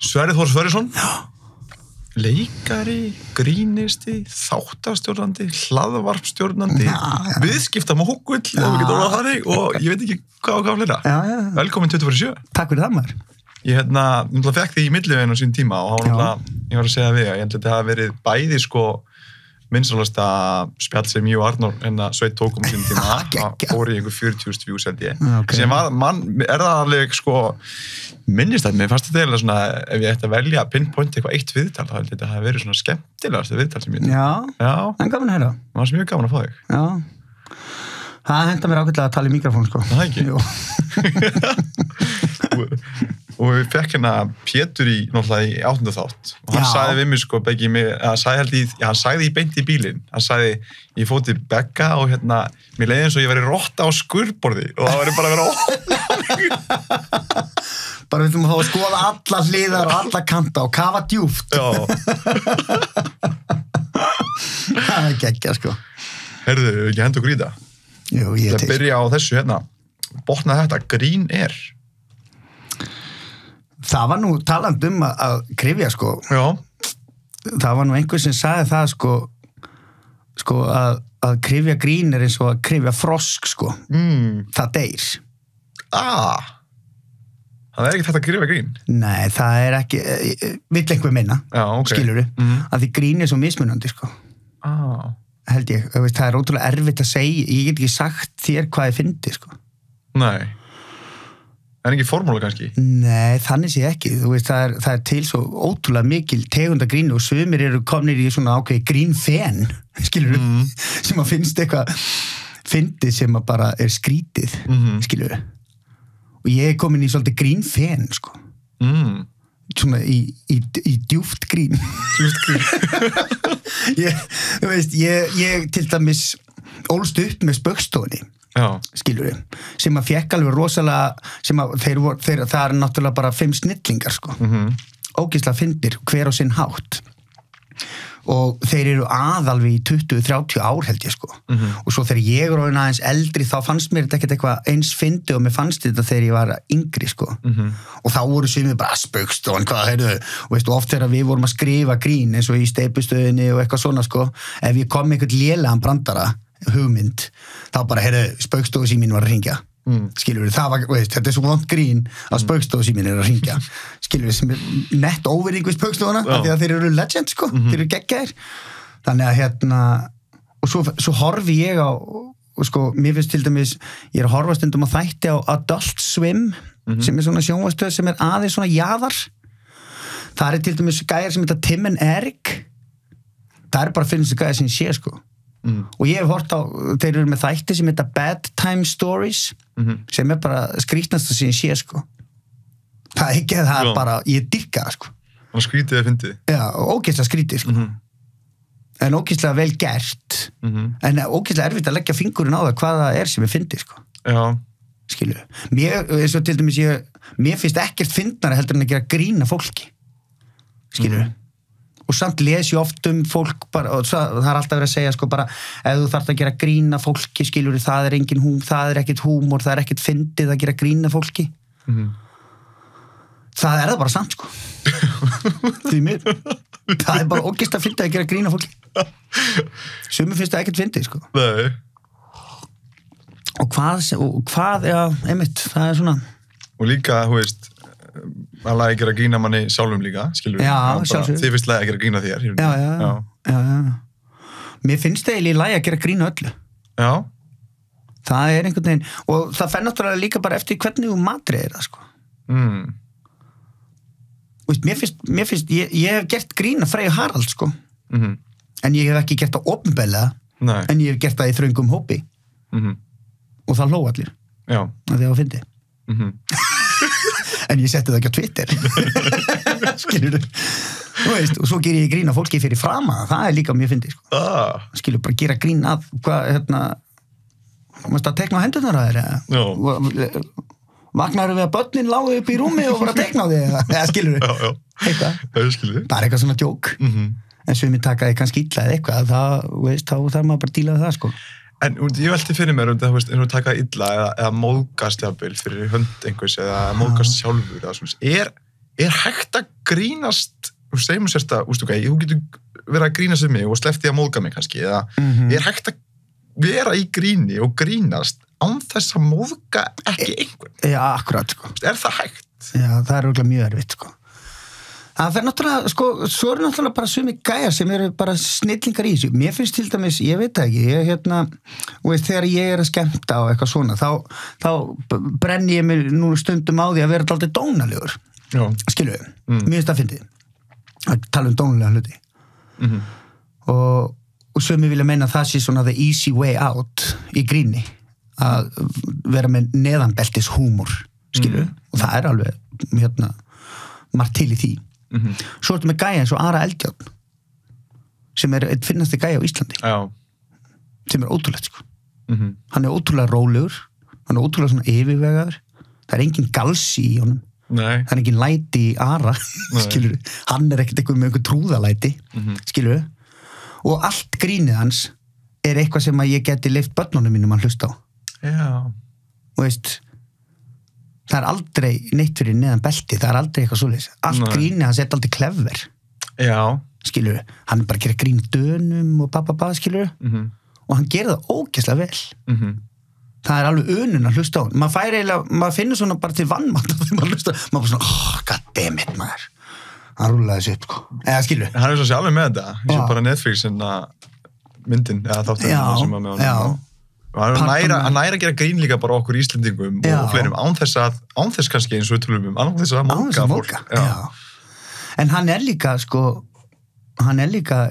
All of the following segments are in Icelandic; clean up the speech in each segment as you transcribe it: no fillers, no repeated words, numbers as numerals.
Sverrir Þór Sverrisson. Leikari, grínisti, þáttastjórnandi, hlaðvarpstjórnandi, viðskiptamókull, ef við getum orðað þannig, og ég veit ekki hvað fleira. Velkomin 24/7. Takk fyrir það, maður. Ég fekk þig í milliveginn á sín tíma og ég var að segja við að ég held að þetta hafi verið bæði vinsælasta spjall sem ég og Arnór Sveit tókum sín tíma. Það fór í einhver 40.000 views held ég. Sem það alveg minnist að mér fannst þetta eiginlega svona, ef ég ætti að velja að pinpoint eitthvað eitt viðtal, þá held ég að þetta hafi verið svona skemmtilegast viðtal sem ég tók. Já, en gaman að heyra. Það var mjög gaman að fá þig. Já, það henda mér ákveðlega að tala í mikrofón, Það ekki? Og við fekk Pétur í 8. þátt og hann sagði við mig Beggi mig, hann sagði í beint í bílinn, hann sagði ég fór til Begga og mér leiði eins og ég væri rotta á skurðborði og það væri bara að vera opna bara við þurfum að skoða alla hliðar og alla kanta og kafa djúpt. Það geggja Heyrðu, ekki henda okkur í það? Jú, ég til. Það byrja á þessu botna þetta, grín er. Það var nú talandi að kryfja Já. Það var nú einhver sem sagði það að kryfja grín er eins og að kryfja frosk Það deyr. Það er ekki þetta að kryfja grín? Nei, það er ekki vill einhver minna, skilurðu að því grín er svo mismunandi held ég, það er ótrúlega erfitt að segja, ég get ekki sagt þér hvað ég fyndi Nei. Er ekki formúla kannski? Nei, þannig sé ekki. Þú veist, það er til svo ótrúlega mikil tegunda grín og sumir eru komnir í svona ákveði grínfen, skilurðu, sem að finnst eitthvað fyndið sem að bara er skrítið, skilurðu. Og ég er komin í svolítið grínfen, Svona í djúft grín. Djúft grín. Þú veist, ég til dæmis ólst upp með Spaugstofunni. Skilurðu, sem að fekk alveg rosalega, sem að það er náttúrulega bara 5 snillingar ógeðslega fyndir, hver á sinn hátt og þeir eru aðalveg í 20-30 ár held ég og svo þegar ég er orðinn aðeins eldri þá fannst mér þetta ekkert eitthvað eins fyndi og mér fannst þetta þegar ég var yngri og þá voru sumir bara Spaugstofan, hvað heyrðu og veistu oft þegar við vorum að skrifa grín eins og í Steipustöðinni og eitthvað svona ef ég kom með eitthvað lélegan brandara hugmynd, þá bara, Spaugstofusíminn var að hringja, skilur það var, þetta er svo vont grín að Spaugstofusíminn er að hringja, skilur sem er nett óvirðing við Spaugstofuna, af því að þeir eru legend, þeir eru geggjaðir þannig að og svo horfi ég á, mér finnst til dæmis, ég er að horfa stundum á þætti á Adult Swim, sem er svona sjónvarpsstöð sem er aðeins svona jaðar það er til dæmis gæjar sem heita Tim and Eric það er bara finnst gæjar sem sé, og ég hef hort á, þeir eru með þætti sem heita Bad Time Stories sem er bara skrítnasta sem ég sé það er ekki að það er bara ég dyrka það skrítið að fyndið já, ógeðslega skrítið en ógeðslega vel gert en ógeðslega erfitt að leggja fingurinn á það hvað það er sem ég fyndið já skilu, eins og til dæmis mér finnst ekkert fyndnara heldur en að gera grína fólki skilu og samt les ég oft fólk bara, og það er alltaf verið að segja bara, ef þú þarft að gera grína fólki skilur það er engin það er ekkert húmor, það er ekkert fyndið að gera grína fólki það er það bara samt því mér það er bara ógeðslega fyndið að gera grína fólki sumir finnst það ekkert fyndið Nei. og hvað einmitt, það er svona og líka, þú veist að laga að gera grína manni sjálfum líka, skilur þið finnst laga að gera grína þér já. Mér finnst það eiginlega í lagi að gera grína öllu já það er einhvern veginn og það fer náttúrulega líka bara eftir hvernig þú matriðir það mér finnst ég hef gert grína Freyju Haralds en ég hef ekki gert það opinberlega en ég hef gert það í þröngum hópi og það hló allir já að það var fyndið en ég setti það ekki á Twitter skilur þú veist, og svo ger ég grína fólki fyrir frama það er líka mjög fyndið skilur bara gera grín að hvað, að tekna á hendurnar að þér vaknar við að börnin lágu upp í rúmi og bara tekna á því eða skilur það er eitthvað svona djók en svo mér taka því kannski illa eða eitthvað þá þarf maður bara að díla við það En ég velti fyrir mér það, veist, en þú taka illa eða móðgast jafnvel fyrir hönd einhvers eða móðgast sjálfur eða svona. hægt að grínast, segjum sérst að, þú getur verið að grínast um mig og sleppti að móðga mig kannski, eða hægt að vera í gríni og grínast án þess að móðga ekki einhvern? Já, akkurat, sko. Það hægt? Já, það örugglega mjög erfitt, sko. Það fer náttúrulega, sko, svo náttúrulega bara sumi gæjar sem eru bara snillingar í þessu. Mér finnst til dæmis, ég veit það ekki, þegar ég að skemmta og eitthvað svona, þá brenni ég mig nú stundum á því að vera dálítið dónalegur. Já. Skilur við, mér finnst það fyndið. Að tala dónalega hluti. Og sumi vilja meina að það sé svona the easy way out í gríni. Að vera með neðanbeltis húmor, skilur við. Og það alveg, margt til í því. Svo ertu með gæja eins og Ara Eldjárn sem einn finnasti gæja á Íslandi. Já. Sem ótrúlegt, sko. Hann ótrúlega rólegur, hann ótrúlega svona yfirvegaður, það engin galsi í honum. Nei. Það engin læti í Ara, skilur við. Hann ekkert eitthvað með einhver trúðalæti, skilur við. Og allt grínið hans eitthvað sem að ég geti leyft börnunum mínum að hlusta á. Já. Og það aldrei neitt fyrir neðan belti, það aldrei eitthvað svoleiðis. Allt grínið hans aldrei klefver. Já. Skilur við, hann bara að gera grín dönum og skilur við. Og hann gerir það ógeðslega vel. Það alveg önun að hlusta á hann. Maður finnur svona bara til vannmátt þegar maður hlusta. Maður bara svona, goddammit maður. Hann rúlaði þessu upp, sko. Eða skilur við. Hann svo sér alveg með þetta. Eins og bara Netflix myndin, eða þátturinn sem var með honum. Hann næra að gera grín líka bara okkur Íslendingum og fleirum án þess kannski eins og við tölum án þess að móðga fólk. En hann líka, sko, hann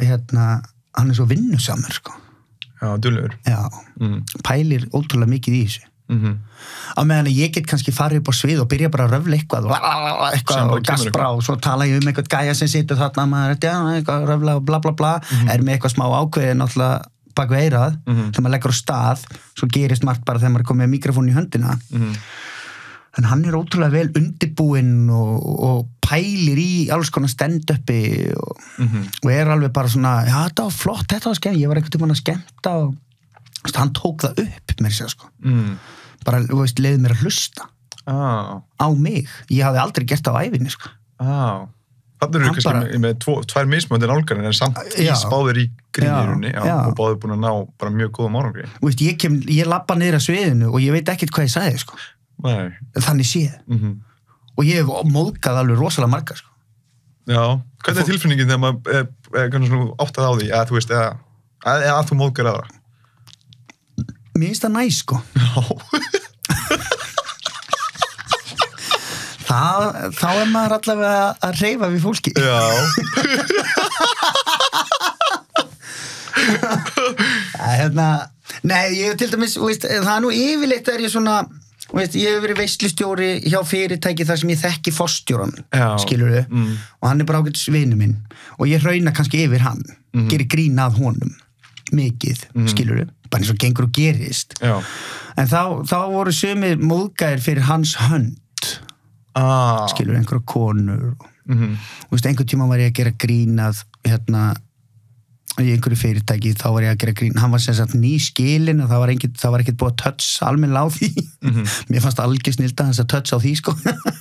svo vinnusamur, sko. Já, duglegur. Já, pælir ótrúlega mikið í þessu. Á meðan ég get kannski farið upp á svið og byrja bara að röfla eitthvað og gaspra og svo tala ég eitthvað gæja sem situr þarna maður, eitthvað röfla og bla bla bla, með eitthvað smá ákveði náttúrulega bak við eirað, þegar maður leggur á stað, svo gerist margt bara þegar maður er komið með mikrofónu í höndina. En hann ótrúlega vel undirbúinn og pælir í alls konar stand-upi og alveg bara svona, já, þetta var flott, þetta var skemmt, ég var einhvern tímann að skemmta og hann tók það upp með sér, sko. Bara, leiði mér að hlusta á mig. Ég hafði aldrei gert það á ævinni, sko. Þannig eru kannski með tvær mismöndin álgarinn en samt báðir í grínirunni og báðir búin að ná bara mjög góðum árangri. Ég labba niður að sviðinu og ég veit ekkert hvað ég sagði, sko. Nei. Þannig séð. Og ég hef móðgað alveg rosalega marga, sko. Já. Hvernig tilfinningin þegar maður kannski svona áttað á því, eða þú veist, eða að þú móðgar aðra? Mér finnst það næs, sko. Já. Þá maður allavega að hreyfa við fólki. Já. Nei, ég til dæmis, það nú yfirleitt ég svona, ég hef verið veislustjóri hjá fyrirtæki þar sem ég þekki forstjóran, skilur við, og hann bara ágætis vinur minn, og ég hrauna kannski yfir hann, gerir grín að honum, mikið, skilur við, bara eins og gengur og gerist. Já. En þá voru sumir móðgæðir fyrir hans hönd, skilur einhverja konur og einhvern tíma var ég að gera grín að í einhverju fyrirtæki, þá var ég að gera grín hann var sem sagt nýskilin og það var ekkert búið að touch almennilega á því mér fannst algjör snilda hans að touch á því, sko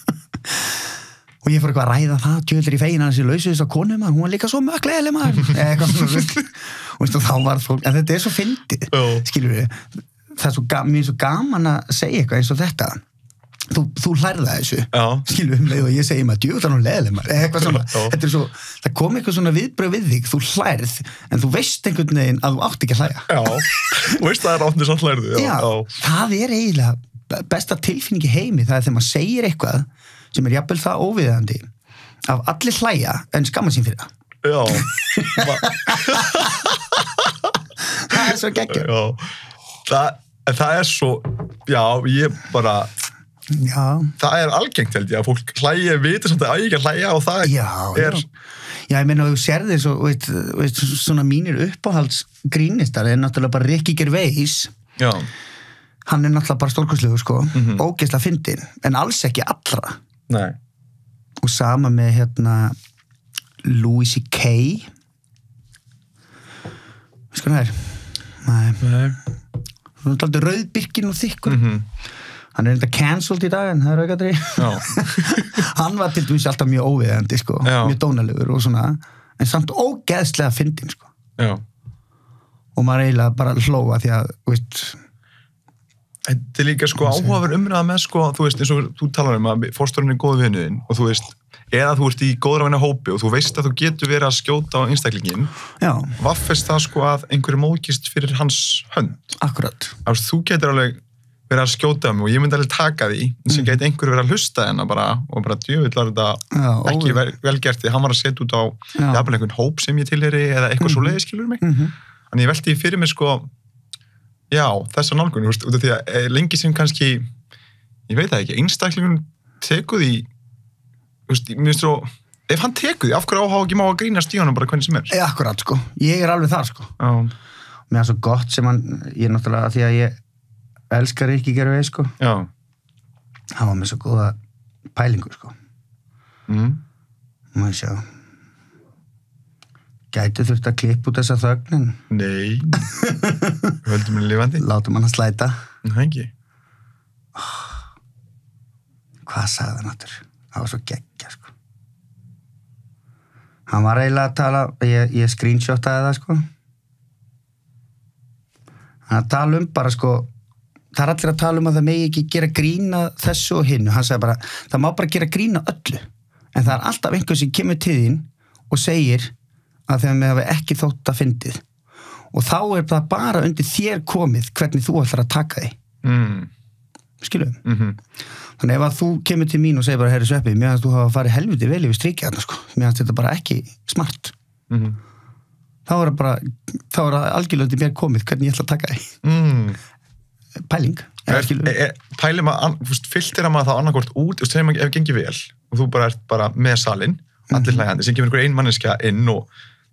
og ég fór eitthvað að ræða það, djöðlir í fegin hans í lausu þess að konu maður, hún var líka svo mögleðileg maður eitthvað svona og þá var fólk, en þetta svo fyndið skilur við, það mér svo gaman að segja eitthvað eins og þetta þú hlærða þessu skilur leið og ég segi maður, djöðlar hún leðileg maður eitthvað svona, þetta svo það kom eitthvað svona viðbröð við þig, þú hlærð en þú veist einhvern veginn að þú átt ekki að hlæja þú veist það átnir samt hlærðu það eiginlega besta tilfinningi heimi, það þegar maður segir eitthvað sem jafnvel það óviðandi af allir hlæja en skamma sín fyrir það svo geggjur það svo ég bara það algengt held ég að fólk hlæja vita samt að ekki að hlæja og það ég meina þú sér þess og veist, svona mínir uppáhalds grínistar náttúrulega bara Ricky Gervais hann náttúrulega bara stórkostlegur, sko ógeðslega fyndinn, en alls ekki allra. Nei. Og sama með Louis C.K. Sko það Nei. Svona alltaf rauðbirkin og þykkur hann enda cancelled í dag en það aukadri hann var til dæmis alltaf mjög óviðandi sko, mjög dónalegur og svona en samt ógeðslega fyndinn sko og maður eiginlega bara hlóa því að, veist þetta líka sko áhugaverð umræða með sko, þú veist, eins og þú talar að forstjórinn góð vinnuðinn og þú veist eða þú ert í góðra vinna hópi og þú veist að þú getur verið að skjóta á einstaklingin vaffest það sko að einhverju móðgist fyrir hans hönd akkurat þú getur alveg verið að skjóta mig og ég myndi alveg taka því sem geti einhverju verið að hlusta hennar bara og bara djöfullar þetta ekki velgert því hann var að setja út á jafnvel einhvern hóp sem ég tilheyri eða eitthvað svo skilur mig þannig ég velti fyrir mig sko þessa nálgun út af því að lengi sem kannski ég veit það ekki, einstaklingun tekur því mér finnst svo ef hann tekur því, af hverju áhuga ekki má að grínast í honum bara hvernig sem akkurat sko, ég alveg þar sko mér er svo gott sem hann ég náttúrulega því að ég elskar ekki gera veið sko hann var með svo góða pælingu sko má ég sjá gæti þurft að klippa út þessa þögnin nei höldum henni lifandi látum hann að slæta ekki hvað sagði hann aftur það var svo geggja sko hann var eiginlega að tala ég screenshotaði það sko hann að tala bara sko það er allir að tala að það megi ekki gera grína þessu og hinnu, hann sagði bara það má bara gera grína öllu en það er alltaf einhver sem kemur til þín og segir að þegar við hafa ekki þótt að fyndið og þá er það bara undir þér komið hvernig þú ætlar að taka því skilum þannig ef að þú kemur til mín og segir bara herri Sveppi, mér finnst þú hafa farið helviti vel yfir strikið þarna sko, mér finnst þetta bara ekki smart þá er það algjörlega undir mér komið hvernig ég ætla að taka því pæling pæling maður, filtera maður þá annarkvort út og segjum ef gengið vel og þú bara ert bara með salinn allir hlægjandi, sem kemur einhver manneskja inn og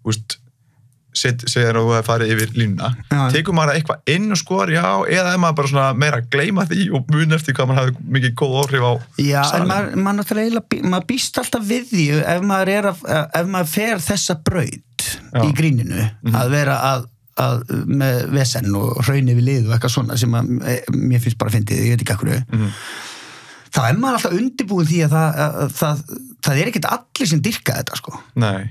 segir að þú hefði farið yfir línuna tekur maður eitthvað inn og skor, eða er maður bara svona meira að gleyma því og muni eftir hvað maður hafði mikið góð áhrif á en maður náttúrulega, maður býst alltaf við því ef maður fer þessa braut í gríninu að vera að með vesen og hrauni við lið og eitthvað svona sem mér finnst bara fyndið, ég veit ekki akkur þá er maður alltaf undirbúin því að það er ekkert allir sem dyrka þetta sko nei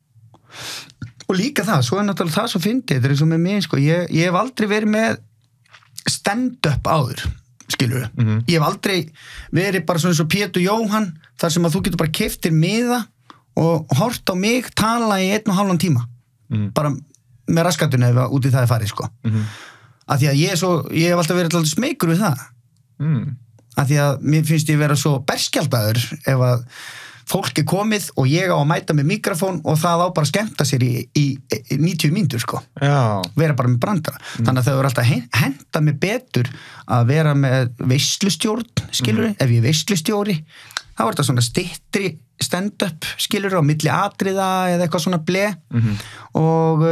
og líka það, svo er náttúrulega það svo fyndið þetta er eins og með mig sko, ég hef aldrei verið með stand-up áður skilur ég hef aldrei verið bara svona eins og Pétur Jóhann þar sem að þú getur bara keypt þér miða og hort á mig tala í 1,5 tíma bara með raskatuna ef út í það er farið sko af því að ég hef alltaf verið alltaf smeykur við það af því að mér finnst ég vera svo berskjaldaður ef að fólk er komið og ég á að mæta með mikrofón og það á bara að skemmta sér í 90 mínútur sko vera bara með brandara þannig að þau eru alltaf henta mig betur að vera með veislustjórn skilur ef ég er veislustjóri þá er þetta svona styttri stand-up skilur á milli atriða eða eitthvað svona ble og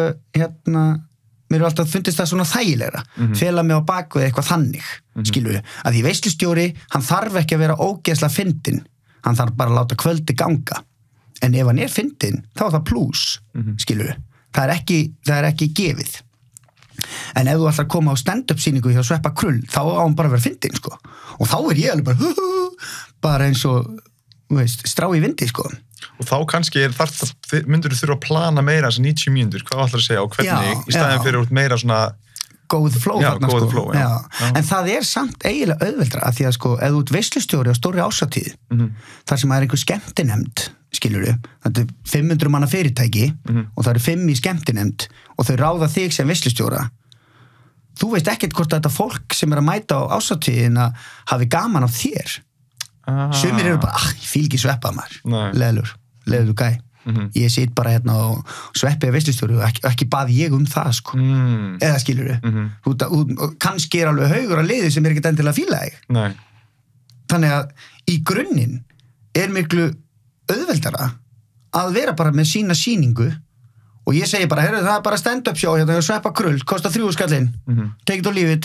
mér er alltaf fundist það svona þægilegra fela mig á bakvið eitthvað þannig skilur að því veislustjóri hann þarf ekki að vera ógeðslega fyndinn hann þarf bara að láta kvöldi ganga en ef hann er fyndinn þá er það plús skilur það er ekki gefið en ef þú ætlar að koma á stand-up sýningu hjá Sveppa Krull þá á hann bara að vera fyndinn sko og þá er ég alveg bara eins og strá í vindi sko og þá kannski myndur þú þurfa að plana meira þessar 90 mínútur, hvað ætlar að segja og hvernig í staðin fyrir út meira svona góð flow þarna sko flow, en það er samt eiginlega auðveldra að því að sko ef þú ert veislustjóri á stórri ásatíð þar sem er einhver skemmtinemnd skilurðu, þetta er 500 manna fyrirtæki og það eru 5 í skemmtinemnd og þau ráða þig sem veislustjóra þú veist ekkert hvort þetta fólk sem er að mæta á ásatíðina hafi gaman af þér sumir eru bara, ég fíl ekki Sveppa maður leðlur gæ ég sit bara hérna og Sveppi er veislustjóri og ekki baði ég það sko eða skilur kannski er alveg haugur að liði sem er ekkert endilega fíla þig þannig að í grunninn er miklu auðveldara að vera bara með sína sýningu og ég segi bara, það er bara stand-up show hérna hjá Sveppa Krull, kostar 3 skallinn take it or leave it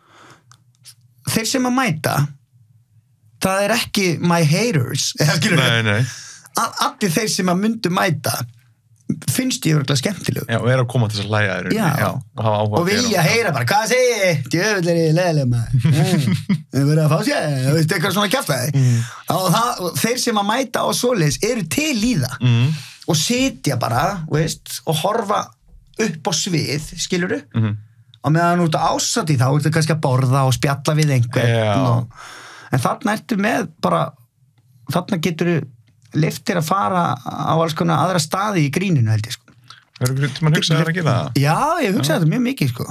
þeir sem að mæta það er ekki my haters eða skilur nei allir þeir sem að myndu mæta finnst ég örugglega skemmtileg. Já, og að koma til þess að hlæja þér. Já. Og hafa áhuga. Og vilja heyra bara, hvað segir þið? Djöfull er ég leiðileg maður. Þau verið að fá sér, þú veist, eitthvað svona kjaftaði. Og þeir sem að mæta á svoleiðis eru til í það. Og sitja bara, veist, og horfa upp á svið, skilurðu? Og meðan út á ásatíð þá ertu kannski að borða og spjalla við einhvern. En þarna ertu með bara, þarna geturðu leyft þér að fara á alls konar aðra staði í gríninu, held ég, sko. Verður þú hugsaði þér að gera það? Já, ég hugsaði þetta mjög mikið, sko.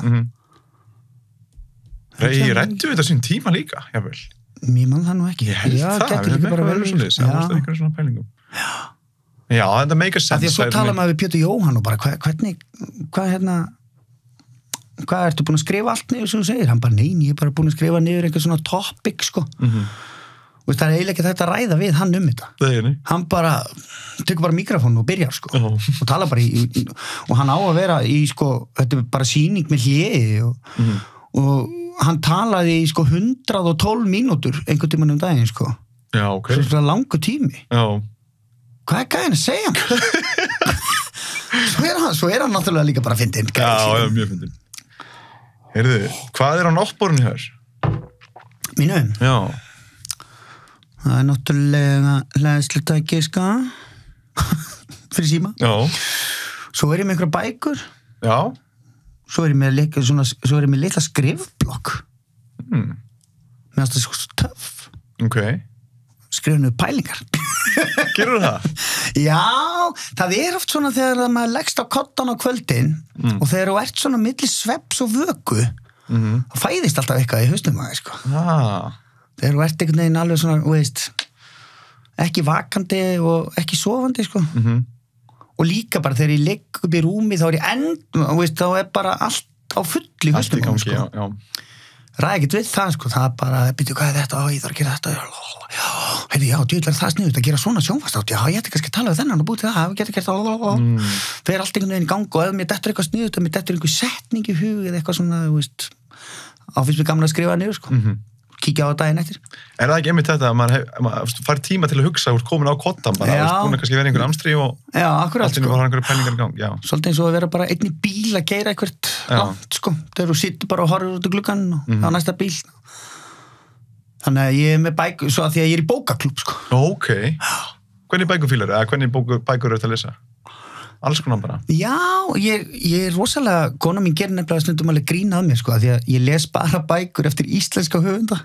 Ég rættu þetta sín tíma líka, jável. Mér mann það nú ekki. Ég held það, við erum eitthvað verður svo liðs. Já, einhverjum svona pælingum. Já, þetta make a sense. Því að svo tala maður við Pétur Jóhann og bara, hvað ertu búin að skrifa allt niður sem þú segir? Hann bara, nei, ég er bara búin að skrifa niður eitthvað svona topic, sko. Það er eiginlega ekki þetta að ræða við hann þetta. Hann bara tekur bara mikrofónu og byrjar, sko. Og tala bara og hann á að vera í, sko, þetta er bara sýning með hléi og hann talaði í, sko, 112 mínútur einhvern tímann daginn, sko. Já, ok. Svo langur tími. Já. Hvað er gæðin að segja hann? Svo er hann náttúrulega líka bara fyndinn. Já, mjög fyndinn. Heyrðu, hvað er á náttborðinu hér? Mínu? Já. Það er náttúrulega hlæðslutæki, sko. Fyrir síma. Já. Svo er ég með einhverja bækur. Já. Svo er ég með litla skrifblokk. Mér finnst það svo töff. Ok. Skrifa niður pælingar. Gerur það? Já, það er oft svona þegar maður leggst á koddan á kvöldin og þegar þú ert svona milli svefns og vöku þá fæðist alltaf eitthvað í hausnum aðeins, sko. Þegar þú ert einhvern veginn alveg svona, veist, ekki vakandi og ekki sofandi, sko. Og líka bara þegar ég legg upp í rúmi þá er ég veist, þá er bara allt á fulli í hausnum aðeins, sko. Já. Ræði ekkert við það, sko. Það er bara, byrju, hvað er þetta? Ég þarf að gera þetta. Já, djúvill er það sniðugt að gera svona sjónvarpsþátt. Já, ég ætti kannski að tala við þennan og búið til það. Ég geti gert það. Fer allt einhvern veginn í gang og ef mér dettur eitthvað sniðugt, ef mér dettur einhver setning í hug eða eitthvað svona, þú veist, finnst mér gaman að skrifa niður, sko. Kíkja á það daginn eftir. Er það ekki einmitt þetta að maður fær tíma til að hugsa úr komin á koddan bara, búin að kannski vera einhver amstri og allt inni var einhverju pælingar í gang. Já. Svolítið eins og að vera bara einn í bíl að keyra eitthvað langt, sko. Þegar þú situr bara og horfir út úr gluggann og á næsta bíl. Þannig að ég er með bækur, svo að því að ég er í bókaklúbb, sko. Ok. Hvernig bækur fílar eða hvernig bækur eru til að lesa? Alls konar bara. Já, ég er rosalega, kona mín gerir nefnilega stundum alveg grín að mér, sko, því að ég les bara bækur eftir íslenska höfunda.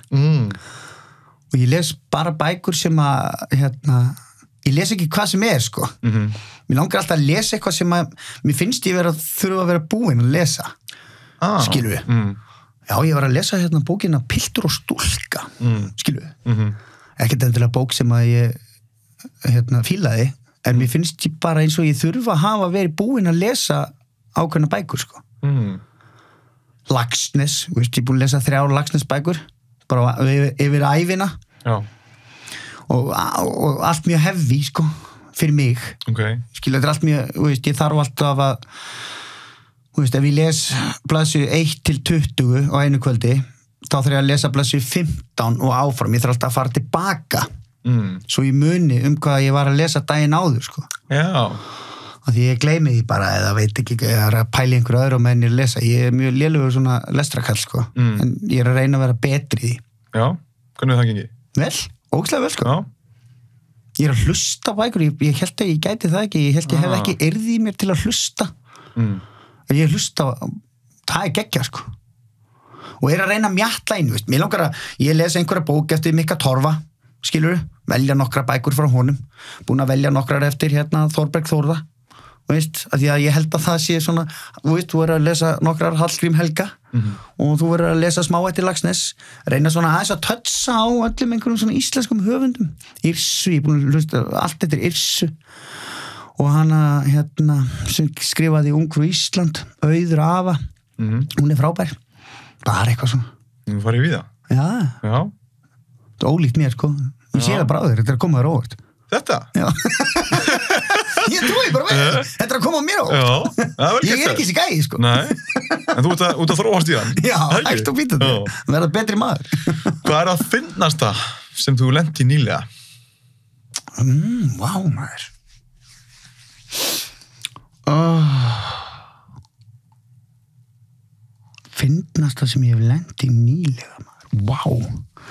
Og ég les bara bækur sem að, ég les ekki hvað sem er, sko. Mér langar alltaf að lesa eitthvað sem að, mér finnst ég þurfa að vera búin að lesa. Skilur við? Já, ég var að lesa bókina Piltur og stúlka, skilur við? Ekkert endilega bók sem að ég fílaði, en mér finnst ég bara eins og ég þurfa að hafa verið búin að lesa ákveðna bækur, sko. Laxness, veist, ég er búin að lesa 3 Laxness bækur, bara yfir ævina. Já. Og allt mjög heavy, sko, fyrir mig. Ok. Skilja, þetta er allt mjög, veist, ég þarf alltaf að, veist, ef ég les blaðsíðu 1-20 á einu kvöldi, þá þarf ég að lesa blaðsíðu 15 og áfram, ég þarf alltaf að fara tilbaka. Svo ég muni hvað ég var að lesa daginn áður, sko. Já. Og því ég gleymi því bara eða veit ekki, ég er að pæla einhverju öðru og menn ég lesa. Ég er mjög lélegur svona lestrakall, sko. En ég er að reyna að vera betri í því. Já, hvernig það gengi? Vel, ógeðslega vel, sko. Já. Ég er að hlusta bækur, ég held að ég gæti það ekki, ég held ég hef ekki yrði í mér til að hlusta. Ég hlusta, það er geggjað, sko. Og er að reyna að mjatla inn, veist. Mér langar að ég lesa einhverja bók eftir Mikka Torfa, skilur, velja nokkra bækur frá honum, búin að velja nokkrar eftir Þorberg Þórða, veist, að því að ég held að það sé svona, veist, þú verður að lesa nokkrar Hallgrím Helga og þú verður að lesa smá eftir Laxness, reyna svona aðeins að tötsa á öllum einhverjum svona íslenskum höfundum. Yrsu, ég er búin að hlusta allt eftir Yrsu og hana, sem skrifaði Ungfrú Ísland, Auður Afa, hún er frábær, bara eitthvað svona. Þú farið við það? Já. Já. Þetta er ólíkt mér, sko. Ég sé það bara á þér, þetta er að koma þér á óvart. Þetta? Já. Ég trúi bara með þetta er að koma mér á óvart. Já, það var ég er ekki þessi gæi, sko. Nei, en þú ert að þróast í hann. Já, hægt og býta þetta. Verða betri maður. Hvað er að finnast það sem þú lenti nýlega? Vá, maður. Fyndnasta sem ég hef lent í nýlega, maður.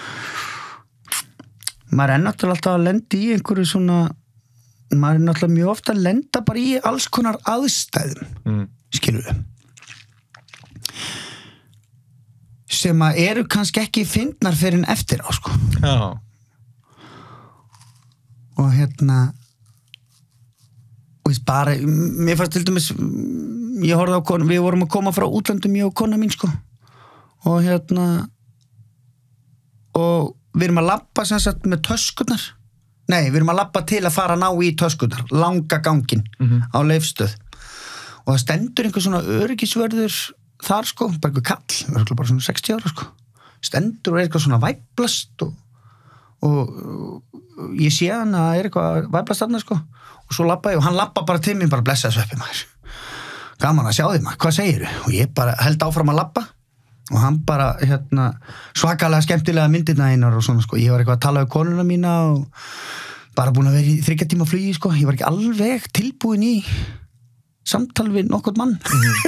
Maður er náttúrulega alltaf að lenda í einhverju svona, maður er náttúrulega mjög ofta að lenda bara í alls konar aðstæðum, skilur við. Sem að eru kannski ekki fyndnar fyrir en eftir á, sko. Já. Og veist, bara, mér fannst til dæmis, ég horfði á konu, við vorum að koma frá útlöndum, ég og kona mín, sko. Og og við erum að labba sem sagt með töskurnar. Nei, við erum að labba til að fara að ná í töskurnar, langa ganginn á Leifsstöð. Og það stendur einhver svona öryggisvörður þar, sko, bara einhver kall, bara svona 60 ára, sko. Stendur og eitthvað svona væplast og ég sé hann að það eitthvað væplast þarna, sko. Og svo labba ég og hann labba bara til mér, bara blessaði sveppi maður. Gaman að sjá þig maður, hvað segirðu? Og ég bara held áfram að labba. Og hann bara, svakalega skemmtilega myndirna einar og svona, sko. Ég var eitthvað að tala við konuna mína og bara búin að vera í 3 tíma flugi, sko. Ég var ekki alveg tilbúin í samtal við nokkurn mann.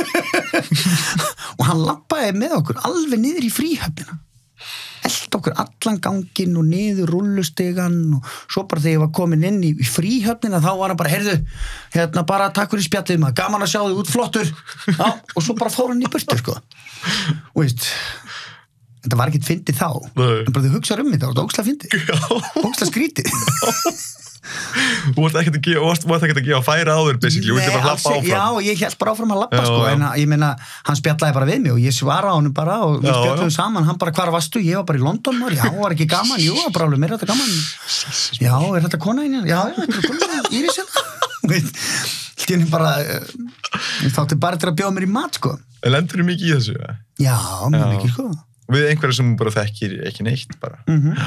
Og hann labbaði með okkur alveg niður í fríhöfnina. Elti okkur allan ganginn og niður rullustigan og svo bara þegar ég var komin inn í fríhöfnina þá var hann bara, heyrðu, bara takk fyrir spjallið maður, gaman að sjá þig út flottur. Já, og svo bara fór hann í burtu, sko. Og veist, þetta var ekkert fyndið þá. En bara þau hugsaður þetta, það var ógeðslega fyndið. Ógeðslega skrítið. Þú varst ekkert að gefa færa á þér, basically, þú vildi bara lappa áfram. Já, ég held bara áfram að lappa, sko, en ég meina, hann spjallaði bara við mig og ég svaraði á hann bara og við spjallaðum saman, hann bara, hvar varstu? Ég var bara í London, maður, já, var ekki gaman, jú, bara alveg meira þetta gaman. Já, er þetta kona einu? Já, þetta er kona, Íris hérna. Ég bara, ég þátti bara til að bjóða mér í mat, sko. Lendur þú mikið í þessu? Já, mjög mikið, sko. Við einhverju sem bara þekkir ekki neitt, bara.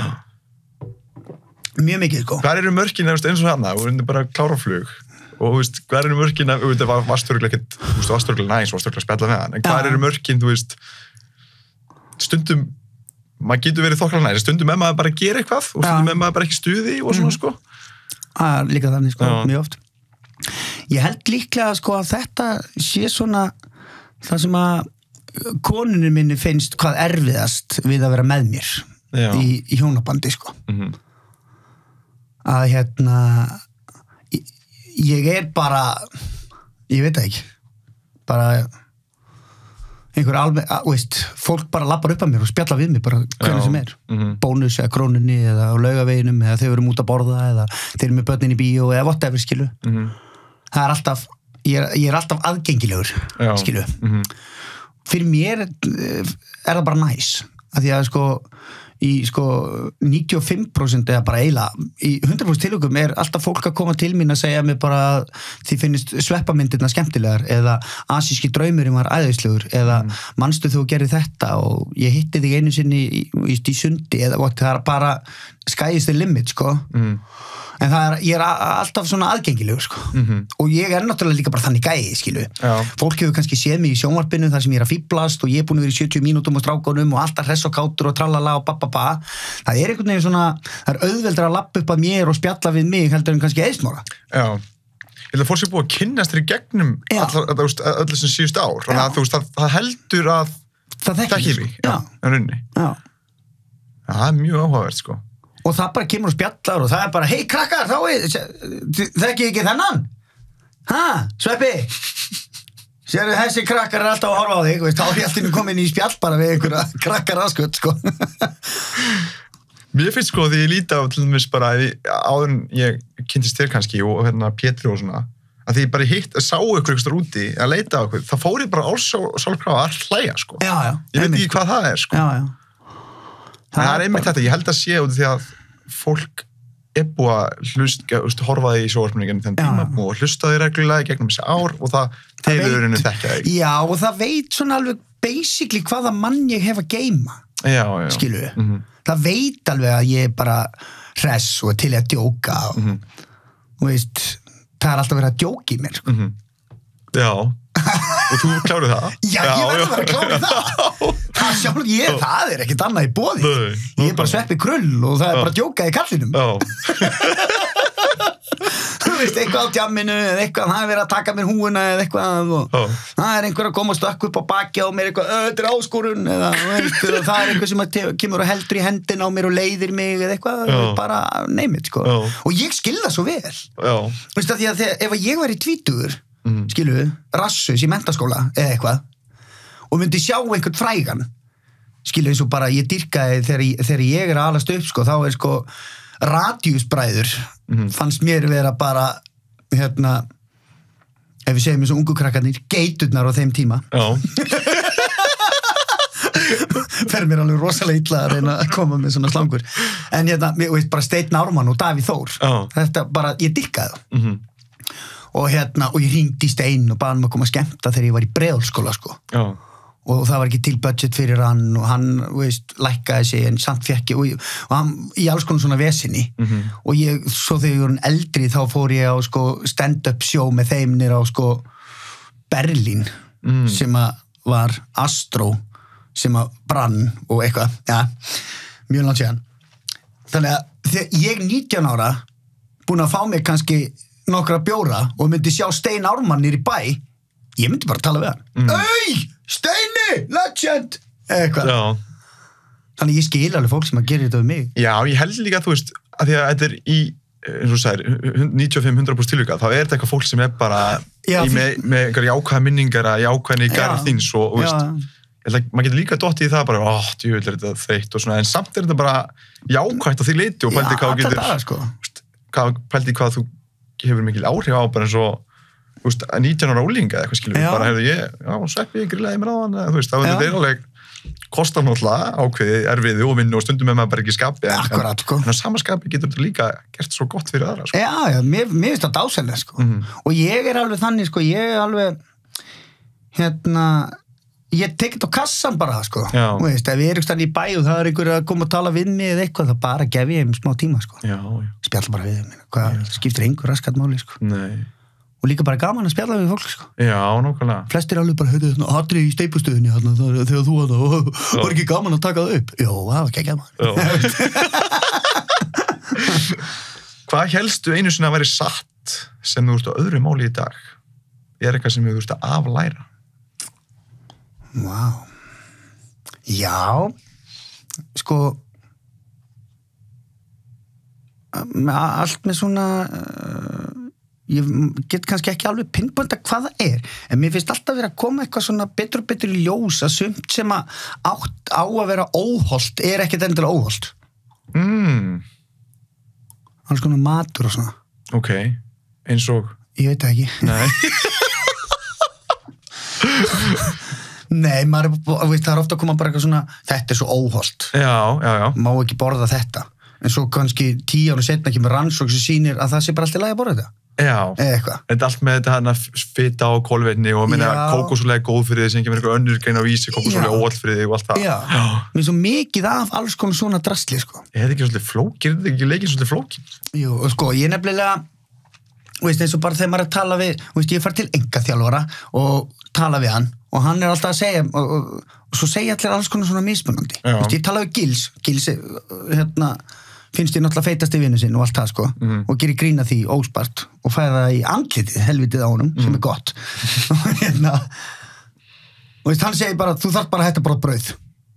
Mjög mikið, sko. Hvar eru mörkin, eins og hana, þú erum bara klára flug og hvar eru mörkin, þú varst örgulega ekkert, þú varst örgulega næs, þú varst örgulega spjalla með hann, en hvar eru mörkin, þú veist, stundum, maður getur verið þokkala næs, stundum með maður bara að gera eitthvað og stundum með maður bara ekki stuði og svona, sko. Líka þannig, sko, mjög oft. Ég held líklega, sko, að þetta sé svona það sem að konunni minni finnst hvað erfiðast við að vera með mér í hjónabandi, sko. Að ég er bara, ég veit það ekki, bara einhver alveg, veist, fólk bara lappar upp að mér og spjalla við mig bara hvernig sem er. Bónus eða Krónunni eða á Laugaveginum eða þau erum út að borða eða þeir eru með börnin í bíó eða whatever, skilu. Það er alltaf, ég er alltaf aðgengilegur, skilu. Fyrir mér er það bara næs, að því að, sko, í 95% eða bara eiginlega í 100% tilökum er alltaf fólk að koma til mín að segja mér bara að þið finnist sveppamyndirna skemmtilegar eða asíski draumurinn var æðislegur eða manstu þú gerir þetta og ég hitti þig einu sinni í sundi eða það er bara sky is the limit, sko. En ég er alltaf svona aðgengilegur, sko. Og ég er náttúrulega líka bara þannig gæði, skilu. Fólk hefur kannski séð mig í sjónvarpinu þar sem ég er að fíblast og ég er búin að vera í 70 mínútum á strákunum og alltaf hress og kátur og trallala og bababa. Það er einhvern veginn svona, það er auðveldra að lappa upp að mér og spjalla við mig heldur en kannski eðsmára. Já. Ég held að fólk sé búið að kynnast þér í gegnum öll þessum síðust ár. Þannig að það heldur að það þekkir mig. Já. Það er mjög áhugavert, sko. Og það bara kemur og spjallar og það er bara, hei krakkar, þekki ekki þennan? Sveppi? Sérðu, þessi krakkar er alltaf að horfa á þig, veist, þá er ég alltaf komin í spjall bara við einhverja krakkar aðskött, sko. Mér finnst, sko, því ég líti á til dæmis bara, áður en ég kynntist þér kannski og Pétri og svona, að því ég bara sá ykkur eitthvað úti að leita á ykkur, það fór ég bara sjálfkrafa að hlæja, sko. Já. Ég veit ekki hvað það er, sko. Já. Það er einmitt þetta, ég held að sé út því að fólk er búið að horfa því í sjónvarpinu gegnum þenn tíma og hlusta því reglulega gegnum þessi ár og það telurinu þekkja þig. Já, og það veit svona alveg basically hvaða mann ég hef að geyma. Já. Skilu. Það veit alveg að ég er bara hress og til að djóka og veist, það er alltaf verið að djóka í mér, sko. Já. Og þú klárið það? Já, ég verður bara að klára það. Það er ekkert annað í boði. Ég er bara Sveppi Krull og það er bara að djóka í kallinum. veist, eitthvað á djamminu eða eitthvað, það verið að taka mér húuna eða eitthvað og það einhver að koma og stökk upp á baki á mér eitthvað, þetta skorun eða veist, það einhver sem kemur og heldur í hendina á mér og leiðir mig eða eitthvað, bara neymit, sko. Og ég skil það svo vel. Veist það, því að ef ég væri tvítugur, skilu, rassus í menntaskóla eða eitthvað og myndi sjá einhvern frægan, skilu, eins og bara ég dýrkaði þegar ég að alast upp, sko, þá sko radíusbræður fannst mér vera bara ef við segjum eins og ungu krakkarnir geiturnar á þeim tíma fer mér alveg rosalega illa að reyna að koma með svona slangur en veist, bara Steinn Ármann og Davíð Þór þetta bara, ég dyrkaði það og ég hringdi í Steinn og baði hann að koma að skemmta þegar ég var í Breiðholtsskóla, sko og það var ekki til budget fyrir hann og hann, veist, lækkaði sig en samt fekk ég og hann í alls konar svona vesinni og ég, svo þegar ég var eldri þá fór ég á sko stand-up show með þeim nýr á sko Berlín sem að var Astro sem að brann og eitthvað, mjög langt síðan þannig að þegar ég 19 ára búin að fá mig kannski nokkra bjóra og myndi sjá Steinn Ármann nýr í bæ ég myndi bara tala við hann Ey, Steini, legend eitthvað þannig ég skil alveg fólk sem að gera þetta við mig Já, ég held líka að þú veist að því að þetta í, eins og þú sagðir 95-100% tilvíka, þá þetta eitthvað fólk sem bara með einhverja jákvæða minningar að jákvæðinni í garð þíns og veist, maður getur líka dottið í það bara, djúvill þetta þreytt og svona, en samt þetta bara jákvætt á því leiti og pældi hvað þú getur pældi hvað þú hefur mikil áhrif á bara eins og 19 ára ólinga eða eitthvað skilur við bara, hefðu sveppi, ég grillaði mér á hann þú veist, það er alveg kostar náttúrulega ákveði, erfiði og vinnu og stundum með maður bara ekki skapi Akkurat, sko. En á sama skapi getur þetta líka gert svo gott fyrir aðra, sko. Já, mér finnst það dásamlega, sko. Og ég alveg þannig, sko, ég alveg ég tek þetta á kassan bara, sko. Þú veist, ef ég einhverstaðan í bæ og það einhver að koma að tala við mig eða eitthvað, þá bara gef ég smá tíma, sko. Spjalla bara við mig, hvað skiptir einhver raskat máli, sko. Nei. Og líka bara gaman að spjalla við fólk, sko. Já, nákvæmlega. Flestir alveg bara, hatri í steipustöðinni þegar þú var ekki gaman að taka það upp. Jó, það var ekki gaman. Hvað hélstu einu sinni að væri satt sem þú ert á öðru máli í dag? Er eitthvað sem þú ert að aflæra? Vá. Já, sko, allt með svona... ég get kannski ekki alveg pinpointa hvað það en mér finnst alltaf verið að koma eitthvað svona betur og betur í ljós að sumt sem að átt á að vera óholt ekkert endilega óholt alls konar matur og svona Ok, eins og ég veit það ekki Nei, maður það er ofta að koma bara eitthvað svona þetta svo óholt Já má ekki borða þetta en svo kannski 10 ára setna kemur rannsókn sem sýnir að það sé bara allt í lagi að borða þetta Já, þetta er allt með þetta hana fita á kolvetni og minna kókosolea er góð fyrir þig sem kemur einhver önnur grein á vísi kókosolea er óall fyrir þig og allt það Já, mér er svo mikið af alls konar svona drasli, sko Er þetta ekki svolítið flókin? Er þetta ekki leikinn svolítið flókin? Jú, sko, ég nefnilega veist, eins og bara þegar maður er að tala við veist, ég fara til engaþjálfara og tala við hann og hann er alltaf að segja og svo segja allir alls konar svona mismunandi veist, ég tala við Gils finnst ég náttúrulega feitast í vinnu sinn og allt það, sko, og gerir grína því óspart og fæða það í andlitið, helvitið á honum, sem er gott. Og hann segir bara, þú þarf bara að hætta að borða brauð.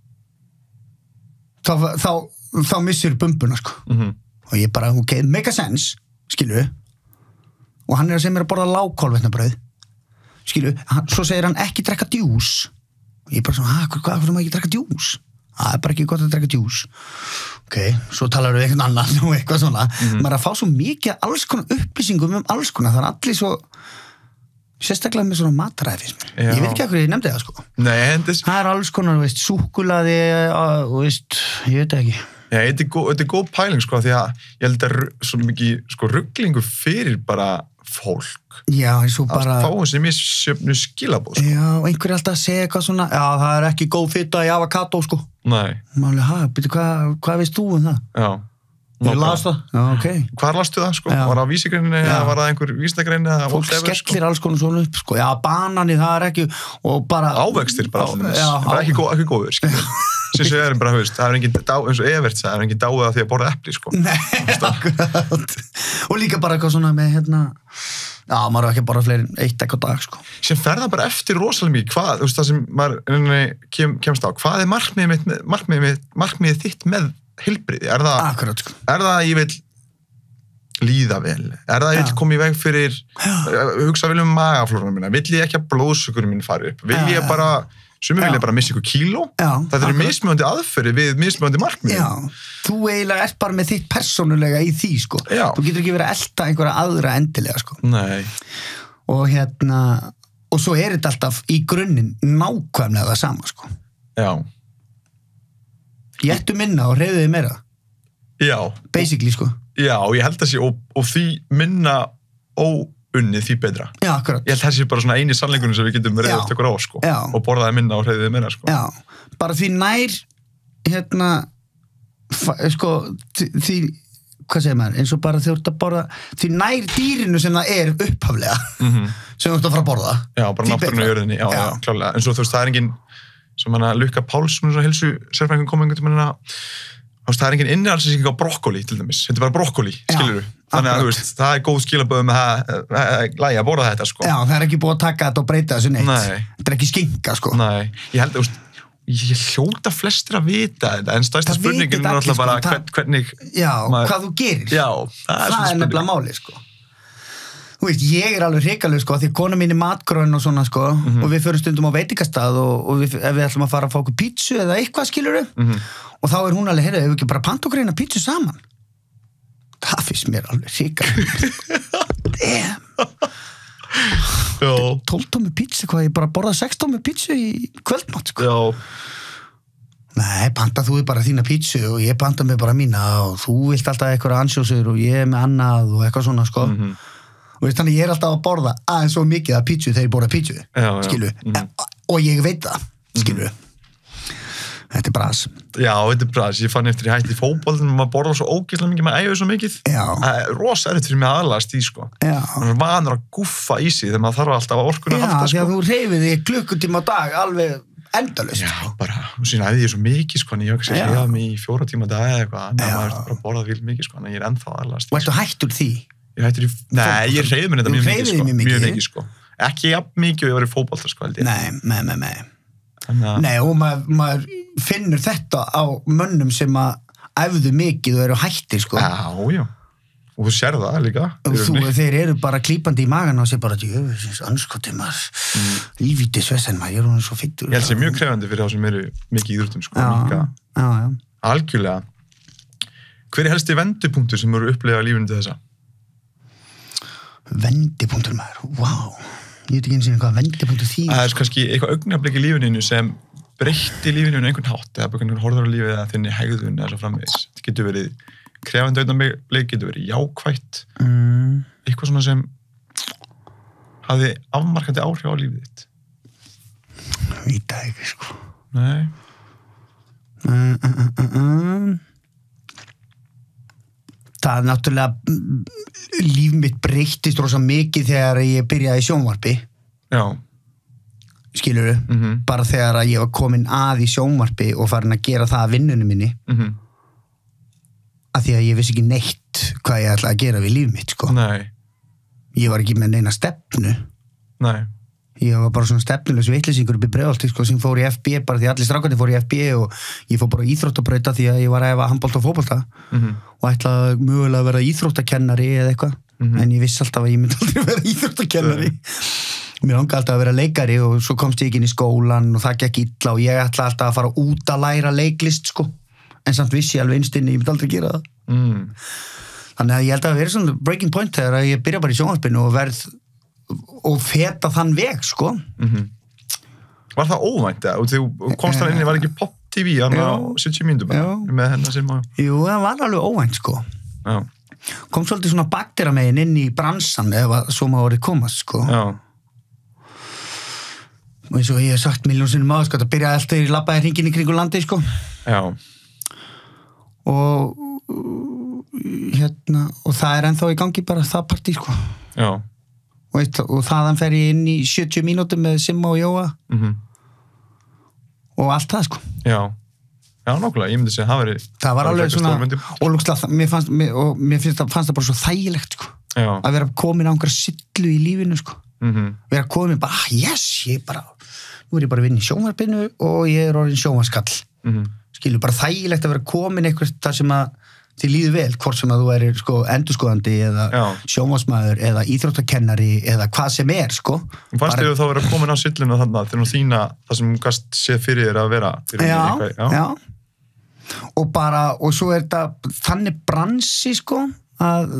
Þá missir bumbuna, sko. Og ég bara, ok, make a sense, skilu, og hann er að segja mér að borða lágkolvetnabrauð, skilu, svo segir hann ekki drekka djús. Og ég bara svona, hvað fyrir maður ekki drekka djús? Það er bara ekki gott að drekka djús. Ok, svo talar við einhvern annan og eitthvað svona. Maður er að fá svo mikið alls konar upplýsingum alls konar. Það er allir svo sérstaklega með svona mataræði finnst mér. Ég veit ekki hvað ég nefndi það, sko. Nei, það er alls konar, veist, súkkulaði og veist, ég veit ekki. Já, þetta er góð pæling, sko, því að ég held að svo mikið, sko, ruglingu fyrir bara fólk. Já, eins og bara... Að fá þessi missjöfnu skilabóð, sko. Já, einhver er alltaf að segja eitthvað svona, já, það er ekki góð fita í avokado, sko. Nei. Málega, byrju, hvað veist þú um það? Já. Ég las það. Já, ok. Hvar lastu það, sko? Já. Var það á vísigreininni eða var það einhver vísindagrein eða fólk skellir alls konar svona upp, sko. Já, banani, það er ekki, og bara... Ávextir bara, bara ekki góður, skilur. sem segir bara, það er engin eins og Evert sagði, það er engin dáið af því að borða epli, sko. Nei, akkurat. Og líka bara eitthvað svona með, maður er ekki bara fleiri en 1 egg á dag, sko. Sem fer það bara eftir rosalega mikið, hvað, það sem maður kemst á, hvað er markmiðið þitt með heilbrigði? Akkurat, sko. Er það að ég vil líða vel? Er það að ég vil koma í veg fyrir, hugsa vel magaflóruna mína? Vill ég ekki að blóðsukurinn mín fari upp? Vill ég bara, sumir vilja bara missa ykkur kíló? Þetta mismunandi aðferði við mismunandi markmið. Já, þú eiginlega ert bara með þitt persónulega í því, sko. Þú getur ekki verið að elta einhverja aðra endilega, sko. Nei. Og og svo er þetta alltaf í grunninn nákvæmlega það sama, sko. Já. Éttu minna og hreyfðu þig meira. Já. Basically, sko. Já, ég held að sé, og því minna óunnið, því betra. Já, akkurat. Ég held að það sé bara svona eini sannleikurinn sem við getum verið eftir okkur á, sko. Já. Og borðaði minna og hreyfiði minna, sko. Já, bara því nær, sko, því, hvað segir maður, eins og bara þegar þú ert að borða, því nær dýrinu sem það er upphaflega, sem þú ert að fara að borða. Já, bara náttúrunni í jörðinni, já, klárlega. En svo þú veist, það er engin, sem Lukka Pálsson, heilsu sérfræðingur kom einhvern veginn það er engin innihaldsýsing á brokkoli til dæmis, þetta er bara brokkoli, skilurðu, þannig að þú veist, það er góð skilaböð með lægi að borða þetta, sko. Já, það er ekki búið að taka þetta og breyta þessu neitt. Nei. Þetta er ekki skinka, sko. Nei, ég held að, ég hljóta flestir að vita þetta, en stærsta spurningin er alltaf bara hvernig... Já, hvað þú gerir. Já, það er nefnilega máli, sko. Þú veist, ég er alveg hrikaleg, sko, því kona mín er matgróin og svona, sko, og við förum stundum á veitingastað og ef við ætlum að fara að fá okkur pítsu eða eitthvað, skilurðu, og þá er hún alveg, heyrðu, hefur ekki bara panta okkur eina pítsu saman? Það finnst mér alveg hrikaleg. Damn. 12 tómmu pítsu, hvað, ég bara borðað 6 tómmu pítsu í kvöldmátt, sko. Já. Nei, panta þú bara þína pítsu og ég panta mig bara mína og þú vilt alltaf eitthvað ansjósur og ég með annað og eitthvað svona, sko. Þannig ég er alltaf að borða aðeins svo mikið að pítsu þegar ég borða pítsu, skilu, og ég veit það, skilu. Þetta er bras. Já, þetta er bras. Ég fann eftir ég hætti í fótboltanum og maður borða svo ógeðslega mikið, maður æfir svo mikið. Já. Rosa erfitt fyrir mig að aðlagast í, sko. Já. Maður er vanur að gúffa í sig þegar maður þarf alltaf að orkuna að halda, sko. Já, því að þú hreyfir þig klukkutíma á dag alveg endalaust. Já, bara, og síðan æfði ég svo mikið, sko, en ég hugsa að ég mig í 4 tíma dag eða eitthvað, en maður er bara að borða vilt mikið, sko, en ég er ennþá að aðlagast. Og ertu hættur því? Nei, ég hreyfi mér þetta mjög mikið, sko. Ekki jafn mikið og ég var í fótbolta, sko, held ég. Nei, og maður finnur þetta á mönnum sem að æfðu mikið og eru hættir, sko. Já. Og þú sér það líka. Þeir eru bara klípandi í magan og sér bara, jöfnins, anskoti maður, lífíti svesen maður, ég er hún svo fittur. Ég held sér mjög krefandi fyrir þá sem eru mikið í íþróttum, sko. Já. Algjörlega. Hver er helsti vendipunktur sem eru upplegað lífinu til þessa? Vendipunktur maður, vá. Ég veit ekki eins og hvað vendipunktur því. Það er kannski eitthvað augnablik í lífinu sem breytti lífinu einhvern hátt, eða bara einhvern horfður á lífið eða þinni hegðun eða svo framvegis. Þetta getur verið krefandi augnablik, getur verið jákvætt, eitthvað svona sem hafði afmarkandi áhrif á lífið þitt. Ég veit það ekki, sko. Nei. Það er náttúrulega líf mitt breyttist rosa mikið þegar ég byrjaði í sjónvarpi. Já. Skilurðu? Bara þegar ég var komin að í sjónvarpi og farin að gera það að vinnunum minni. Af því að ég vissi ekki neitt hvað ég ætlaði að gera við líf mitt, sko. Nei. Ég var ekki með neina stefnu. Nei. Ég var bara svona stefnulegs vitleysingur upp í Breiðholti, sko, sem fór í FB, bara því allir strákarnir fór í FB og ég fór bara íþróttabrauta því að ég var að æfa handbolta og fótbolta og ætlaði mögulega að vera íþróttakennari eða eitthvað, en ég vissi alltaf að ég myndi aldrei vera íþróttakennari. Mér langaði alltaf að vera leikari og svo komst ég ekki inn í skólan og það gekk illa og ég ætlaði alltaf að fara út að læra leiklist, sko, en samt vissi ég alveg innst inni, ég myndi aldrei gera það. Þannig að ég held að vera svona breaking point þegar ég byrja bara í sjónvarpinu og verð og feta þann veg, sko. Var það óvænt, eða? Og þú komst þar inni, var ekki Pop TV á 70 mínútum með hennar sem að... Jú, það var alveg óvænt, sko. Já. Kom svolítið svona bakteramegin inn í bransan ef að svo má orðið komast, sko. Já. Og eins og ég hef sagt milljón sinnum áður, sko, það byrjaði alltaf í labbaði hringinn í kringu landi, sko. Já. Og og það er ennþá í gangi bara það partí, sko. Já. Og þaðan fer ég inn í 70 mínútur með Simma og Jóa og allt það, sko. Já. Já, nákvæmlega, ég myndi segja að það veri... Það var alveg svona, og mér finnst það bara svo þægilegt, sko. Já. Að vera komin á einhverja sillu í lífinu, sko. Vera komin bara, nú ég bara að vinna í sjónvarpinu og ég orðin sjónvarskall. Skilur, bara þægilegt að vera komin eitthvað þar sem að þið líður vel, hvort sem að þú erir sko endurskoðandi eða sjónvarsmaður eða íþróttakennari eða hvað sem sko. Fannst þér þá að vera komin á sylluna þannig þegar þú þína það sem þú gast séð fyrir þér að vera? Já. Og svo þetta þannig bransi sko að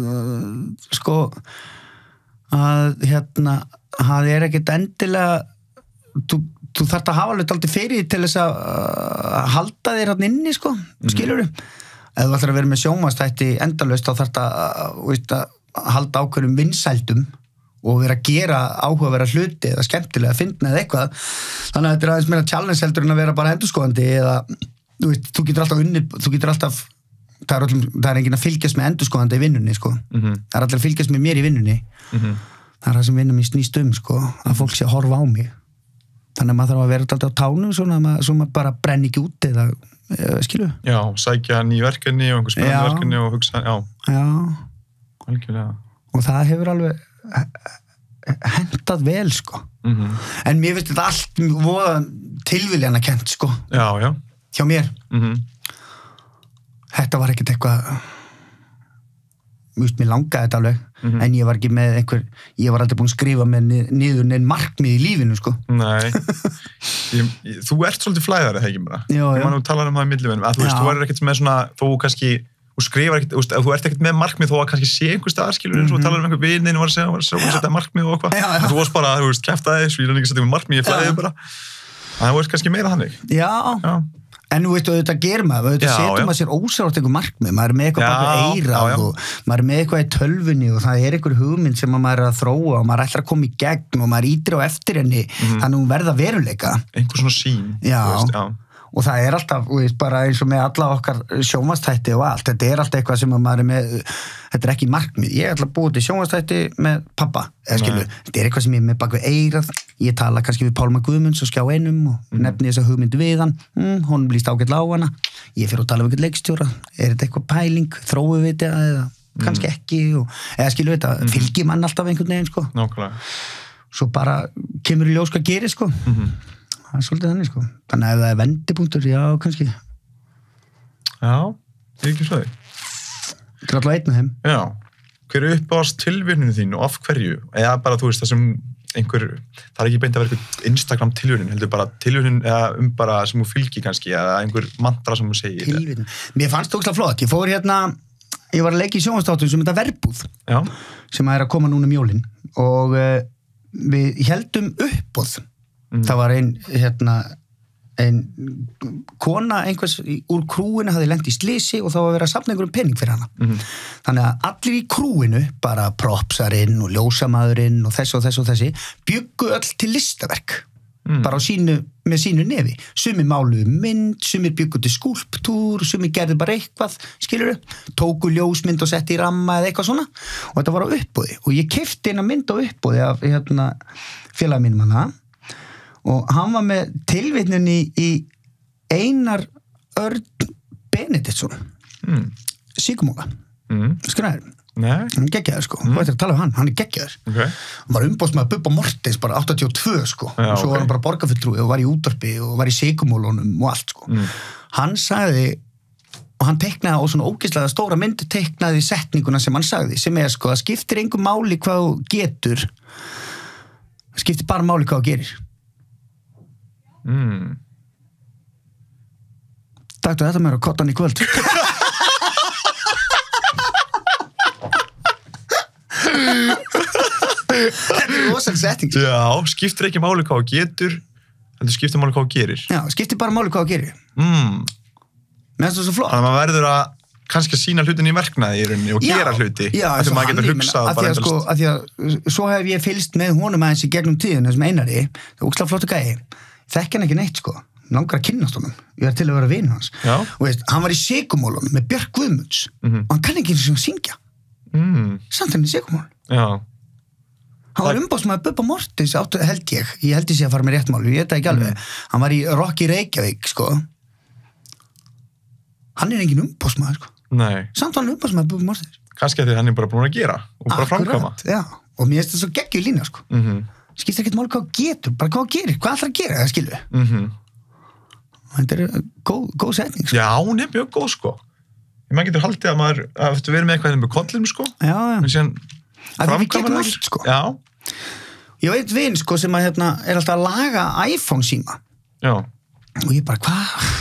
það ekkert endilega þú þarft að hafa alveg dálítið fyrir til þess að halda þér hann inni sko, skilurðu? Ef þú ætlar að vera með sjónvarpsþætti endalaust þá þarft að halda ákveðnum vinsældum og vera að gera áhugaverða hluti eða skemmtilega að finna eða eitthvað. Þannig að þetta aðeins meira challenge heldur en að vera bara endurskoðandi eða þú getur alltaf það enginn að fylgjast með endurskoðandi í vinnunni sko. Það allir að fylgjast með mér í vinnunni. Það það sem vinnum í snýst sko, að fólk sé að horfa á mig. Þannig að maður þarf að vera alltaf á tánum svo maður bara brenni ekki út eða skilu? Já, sækja ný verkefni og einhver spennandi verkefni og hugsa, Já. Algjörlega. Og það hefur alveg hentað vel, sko. En mér finnst þetta allt voða tilviljana kennt, sko. Já. Hjá mér. Þetta var ekkert eitthvað mér langaði þetta alveg, en ég var ekki með ég var aldrei búin að skrifa með niður neinn markmið í lífinu, sko. Nei. Þú ert svolítið flæðari, ekki mér það? Já. Ég man að tala um það í millivinnum, að þú er ekkert með svona, þú kannski, þú skrifar ekkert, þú ert ekkert með markmið þó að kannski sé einhver staðarskilur eins og talar um einhver vininn var að setja markmið og eitthvað. Þú varst bara, kæftaði, svo ég er ekki að setja markmið, ég flæði bara. Það var kannski meira þannig. Já. En nú veistu, þetta gerir maður, setur maður sér ósjátt einhver markmið, maður með eitthvað bak við eyrað og maður með eitthvað í tölvunni og það einhver hugmynd sem maður að þróa og maður ætlar að koma í gegn og maður ýtir á eftir henni, þannig hún verða veruleika. Einhver svona sýn. Já. Og það alltaf, bara eins og með alla okkar sjónvarpsþætti og allt, þetta alltaf eitthvað sem maður með, þetta ekki markmið. Ég ætla að búa til sjónvarpsþætti með pappa, eða þetta eitthvað sem ég með bak við eyrað, ég tala kannski við Pálma Guðmunds og Skjá einum og nefni þessa hugmynd við hann, honum líst ágætlega á hana, ég fer að tala við eitthvað leikstjóra, þetta eitthvað pæling, þróu við þetta eða kannski ekki, eða skilu þetta, fylgir mann alltaf einhvern veginn, sko. Nákvæmlega. Svo bara kemur í ljós hvað gerir, sko. Það svolítið þannig, sko. Þannig að ef það vendipunktur, já, kannski. Já, ég ekki svo þig. Þetta alltaf einn af þeim. Já. Hver uppáðast tilvinninu þín og af hverju? Eða bara, þú veist, það sem það ekki beint að vera einhver Instagram tilvinnin, heldur bara tilvinnin eða bara sem þú fylgir kannski, eða einhver mantra sem þú segir. Tilvinnin. Mér fannst það ógeðslega flott. Ég fór ég var að leika í sjónvarpsþáttum sem þetta Verbúð. Já. Sem að koma núna jólin og við héldum uppboð. Það var ein kona einhvers úr krúinu hafði lent í slysi og þá var verið að safna einhverjum pening fyrir hana. Þannig að allir í krúinu, bara propsarinn og ljósamaðurinn og þessi, bjuggu öll til listaverk. Bara með sínu nefi. Sumir máluðu mynd, sumir bjuggu til skúlptúr, sumir gerðu bara eitthvað, skilurðu, tóku ljósmynd og setti í ramma eða eitthvað svona. Og þetta var á uppboði. Og ég keypti eina mynd á uppboði af félaga mínum hana. Og hann var með tilvitnun í Einar Örn Benediktsson Sigmóla skræður hann geggjaður sko, þú veit að tala um hann geggjaður hann var umboðsmaður Bubba Mortens bara 82 sko og svo var hann bara borgarfulltrúi og var í útvarpi og var í Sigmólunum og allt sko hann sagði og hann teiknaði á svona ógeðslega stóra mynd teiknaði setninguna sem hann sagði sem sko, það skiptir engu máli hvað þú getur það skiptir bara máli hvað þú gerir Taktu þetta mér á kottan í kvöld Þetta rosalega setting Já, skiptir ekki máli hvað þú getur en þú skiptir máli hvað þú gerir Já, skiptir bara máli hvað þú gerir Mér finnst það svo flott Þannig að maður verður að kannski að sína hlutin í verknaði í rauninni og gera hluti af því að svo hef ég fylgst með honum aðeins í gegnum tíðinu sem Einari, það er ógeðslega flottur gæi þekki hann ekki neitt sko langar að kynnast honum, ég var til að vera vinur hans og veist, hann var í Sigmólunum með Björk Guðmunds og hann kann ekki eins og syngja samt hann í Sigmólunum hann var umboðsmaður Bubba Mortens held ég sé að fara með rétt mál, ég veit það ekki alveg hann var í Rock í Reykjavík sko hann engin umbóðsmaður, sko. Nei. Samt hann umbóðsmaður Bubbi Morthens. Kannski að því hann bara búin að gera og bara framkvæma. Já, og mér finnst það svo geggjuð lína, sko. Skiptir ekkert máli hvað hann getur, bara hvað hann gerir, hvað ætlar að gera, það skilur við. Þetta góð setning, sko. Já, hún mjög góð, sko. Maður getur haldið að maður eftir verið með eitthvað með kollinum, sko. Já. Að við getum allt, sko. Já. Ég veit vin, sko, sem að er alltaf að laga iPhone síma. Já. Og ég bara,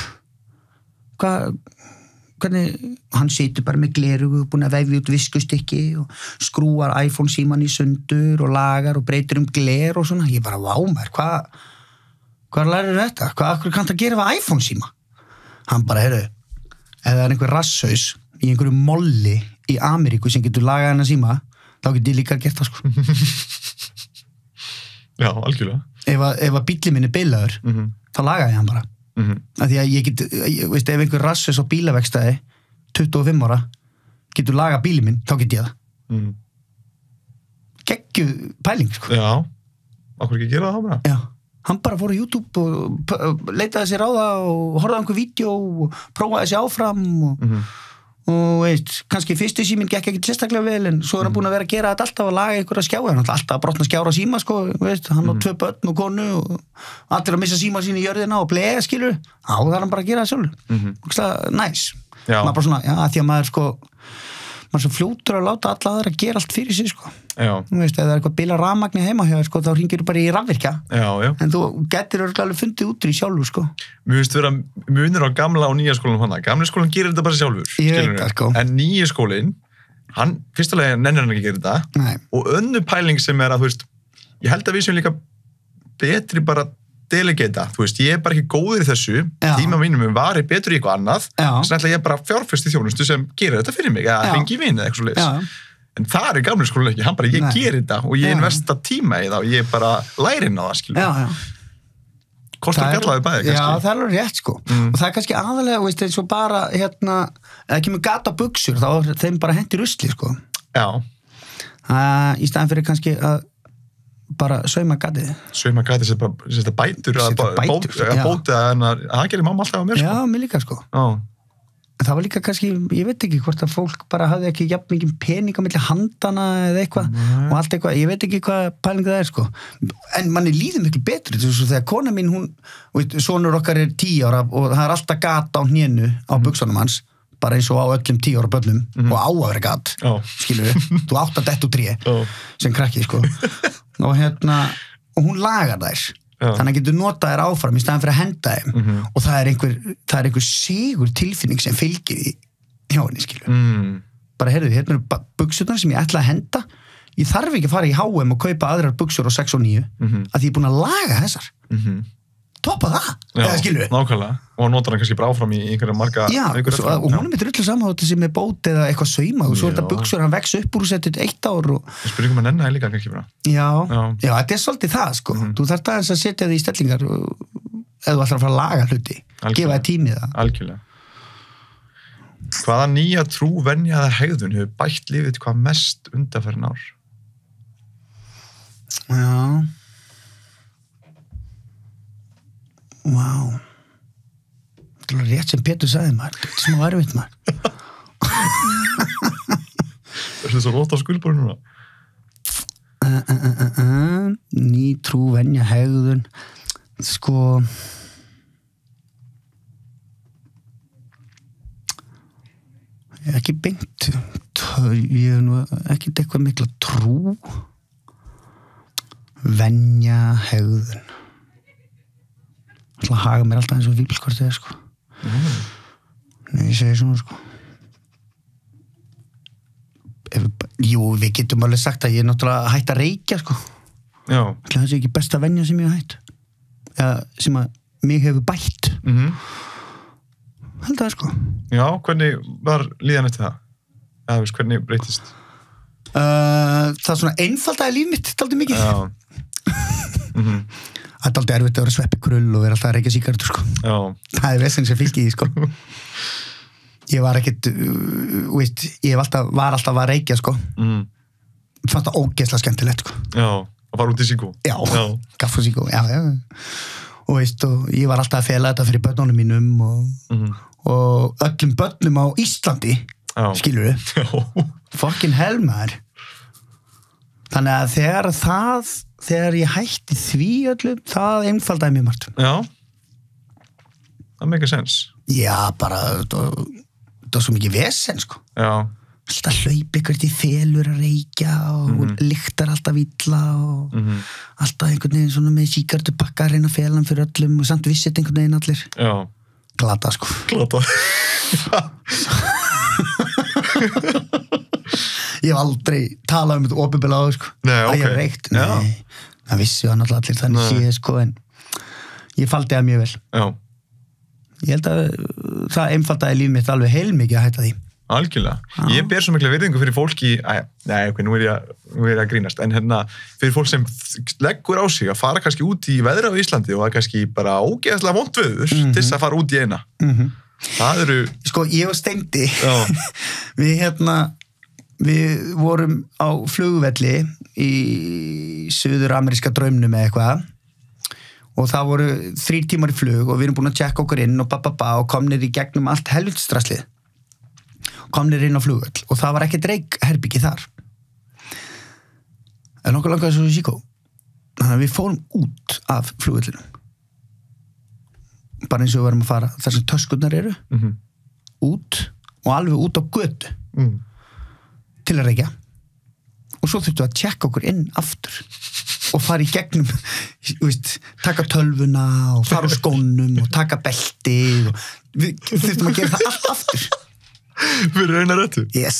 hvernig, hann situr bara með glerugu, búin að vefja út viskustykki og skrúar iPhone síman í sundur og lagar og breytir gler og svona. Ég bara, vá mér, hvað lærir þetta? Hvað kanntu að gera við iPhone síma? Hann bara, heyrðu, ef það einhver rasshaus í einhverju molli í Ameríku sem getur lagað hennar síma, þá getur ég líka gert það, sko. Já, algjörlega. Ef að bíllinn minn bilaður, þá lagaði ég hann bara. Af því að ég get, veist, ef einhver rasshaus á bílavegstæði 25 ára getur lagað bílinn minn, þá get ég það. Geggjuð pæling, sko. Já, okkur ekki gera það bara? Já, hann bara fór á YouTube og leitaði sér á það og horfði á einhver vídeo og prófaði sér áfram og veist, kannski fyrstu síminn gekk ekkert sérstaklega vel, en svo hann búin að vera að gera þetta alltaf og laga einhverja skjáði, hann alltaf að brotna skjára síma, sko, veist, hann á 2 börn og konu og allir að missa síma sín í jörðina og bleið, skilur, þá þarf hann bara að gera það sjálfur. Næs. Maður bara svona, já, því að maður, sko, maður svo fljótur að láta alla aðra að gera allt fyrir sig, sko. Já. Þú veist, ef það eitthvað bila rafmagni heima hjá, sko, þá hringir þú bara í rafvirkja. Já. En þú getur alveg fundið út í sjálfur, sko. Mér finnst vera munur á gamla og nýja skólanum hana. Gamli skólinn gerir þetta bara sjálfur. Ég veit það, sko. En nýja skólinn, hann, fyrstulega nennir hann ekki að gera þetta. Nei. Og önnur pæling sem að, þú veist, ég held að við sem líka betri bara delegata, þú veist, ég bara ekki góður í þessu, tíma mínum var betur í eitthvað annað, þess vegna ætla ég bara fjárfesti þjónustu sem gerir þetta fyrir mig, eða fengi vin eða eitthvað svoleiðis. En það er gamli skólinn ekki, hann bara, ég gerir þetta og ég investa tíma í það og ég bara læri inn á það, skilur. Kostar gallaði bæði, kannski. Já, það er alveg rétt, sko. Og það er kannski aðalega, veist, eins og bara, eða kemur gata buxur, þá er þeim bara hendi rusli, sko. Já. Í staðan fyrir kannski að bara sauma gatið. Sauma gatið sem bara bætur að bóta, en það gerir mamma alltaf á mér, sko. Já, mér líka, sko. Já. En það var líka kannski, ég veit ekki hvort að fólk bara hafði ekki jafn mikið pening á milli handana eða eitthvað og allt eitthvað, ég veit ekki hvað pæling það er, sko. En manni líður miklu betur, þessu þegar kona mín, sonur okkar er 10 ára og það er alltaf gat á hnénu á buxunum hans, bara eins og á öllum 10 ára börnum og á að vera gat, skilur við, þú átt að detta úr 3 sem krakki, sko. Og hún lagar þær. Þannig að getur notað þær áfram í staðan fyrir að henda þeim og það er einhver sigur tilfinning sem fylgir hjá henni, skilur. Bara heyrðu, hérna eru buxurnar sem ég ætla að henda, ég þarf ekki að fara í H&M og kaupa aðrar buxur á 6 og 9 að ég er búin að laga þessar. Toppa það, eða skilur við. Nákvæmlega, og hann notar hann kannski bara áfram í einhverja marga... Já, og hún er með drullu saman þetta sem er bót eða eitthvað sauma og svo er þetta buxur, hann vex upp úr setið 1 ár og... Ég spyrir um að nenna það líka kannski bara. Já, þetta er svolítið það, sko. Þú þarft aðeins að setja þið í stellingar ef þú ætlar að fara að laga hluti. Gefa þið tímið það. Algjörlega. Hvaða nýja trú, venja eða hegðun hefur bætt lífið hvað mest undanfarin ár? Já. Vá. Það er rétt sem Pétur sagði, maður. Þetta er smá erfitt, maður. Er þetta svo rótt á skulbúru núna? Ný trú, venja, hegðun. Sko... Ekki beint. Ég hef nú ekki eitthvað mikla trú. Venja, hegðun. Það haga mér alltaf eins og vílskortið, sko. Nei, ég segi svona, sko. Jú, við getum alveg sagt að ég er náttúrulega hætt að reykja, sko. Já. Það sé ekki besta venja sem ég hef hætt. Eða sem að mig hefur bætt. Held það, sko. Já, hvernig var líðan eftir það? Eða, veist, hvernig breytist? Það er svona einfaldaði líf mitt, dálítið mikið. Já. Það er aldrei erfitt að vera sveppikrull og vera alltaf að reykja sígarettur, sko. Já. Það er vesinn sem fylgir því, sko. Ég var ekkert, veist, var alltaf að reykja, sko. Fannst það ógeðslega skemmtilegt, sko. Já, að fara út í síkó. Já, kaffu síkó, já. og ég var alltaf að fela þetta fyrir börnunum mínum og öllum börnum á Íslandi skilurðu fucking hell maður þannig að þegar ég hætti því öllu það einfaldaði mér margt það make sense já bara það var svo mikið vesen sko alltaf hlaup eitthvað í felur að reykja og lyktar alltaf illa og alltaf einhvern veginn svona með síkartupakka að reyna að fela hann fyrir öllum og samt vissið einhvern veginn allir glata sko ég hef aldrei talað um þetta opinberlega á sko að ég hef reykt það vissi hann alltaf allir þannig sé sko en ég faldi það mjög vel ég held að það einfaldaði líf mitt alveg heilmikið að hætta því algjörlega, ég ber svo mikla virðingu fyrir fólki nú er ég að grínast en fyrir fólk sem leggur á sig að fara kannski út í veðra á Íslandi og það kannski bara ógeðslega vont veður til þess að fara út í eina það eru sko, ég og Steindi við vorum á flugvelli í suður-ameríska draumnum eða eitthvað og það voru 3 tímar í flug og við erum búin að tjekka okkur inn og og komnir í gegnum allt helvitsdraslið komnir inn á flugvöll og það var ekkert reykherbyggi þar en okkur langaði svo síkó þannig að við fórum út af flugvöllinu bara eins og við varum að fara þar sem töskurnar eru út og alveg út á götu til að reykja og svo þurftum við að tjekka okkur inn aftur og fara í gegnum taka tölvuna og fara úr skónum og taka beltið og við þurftum að gera það allt aftur fyrir eina réttu yes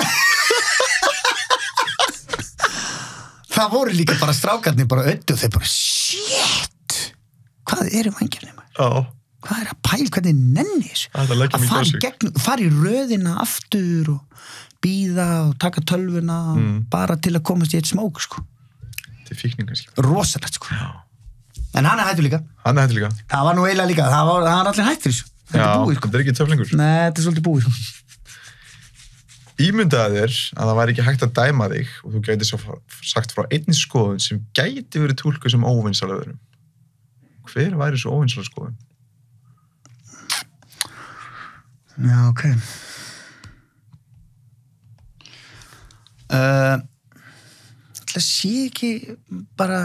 það voru líka bara strákarnir bara öddu og þeir bara shit hvað eru vængjarnir maður hvað er að pæla hvernig nenni þessu að fara í röðina aftur og bíða og taka tölvuna bara til að komast í eitt smók sko til fíkning kannski rosalegt sko en hann er hættur líka það var nú eiginlega líka það var allir hættur þessu þetta er ekki töflingur nei, þetta er svolítið búið sko ímyndaði þér að það væri ekki hægt að dæma þig og þú gæti svo sagt frá einni skoðun sem gæti verið túlkuð sem óvinnsal öðrum hver væri svo óvinnsal skoðun? Já, ok það sé ekki bara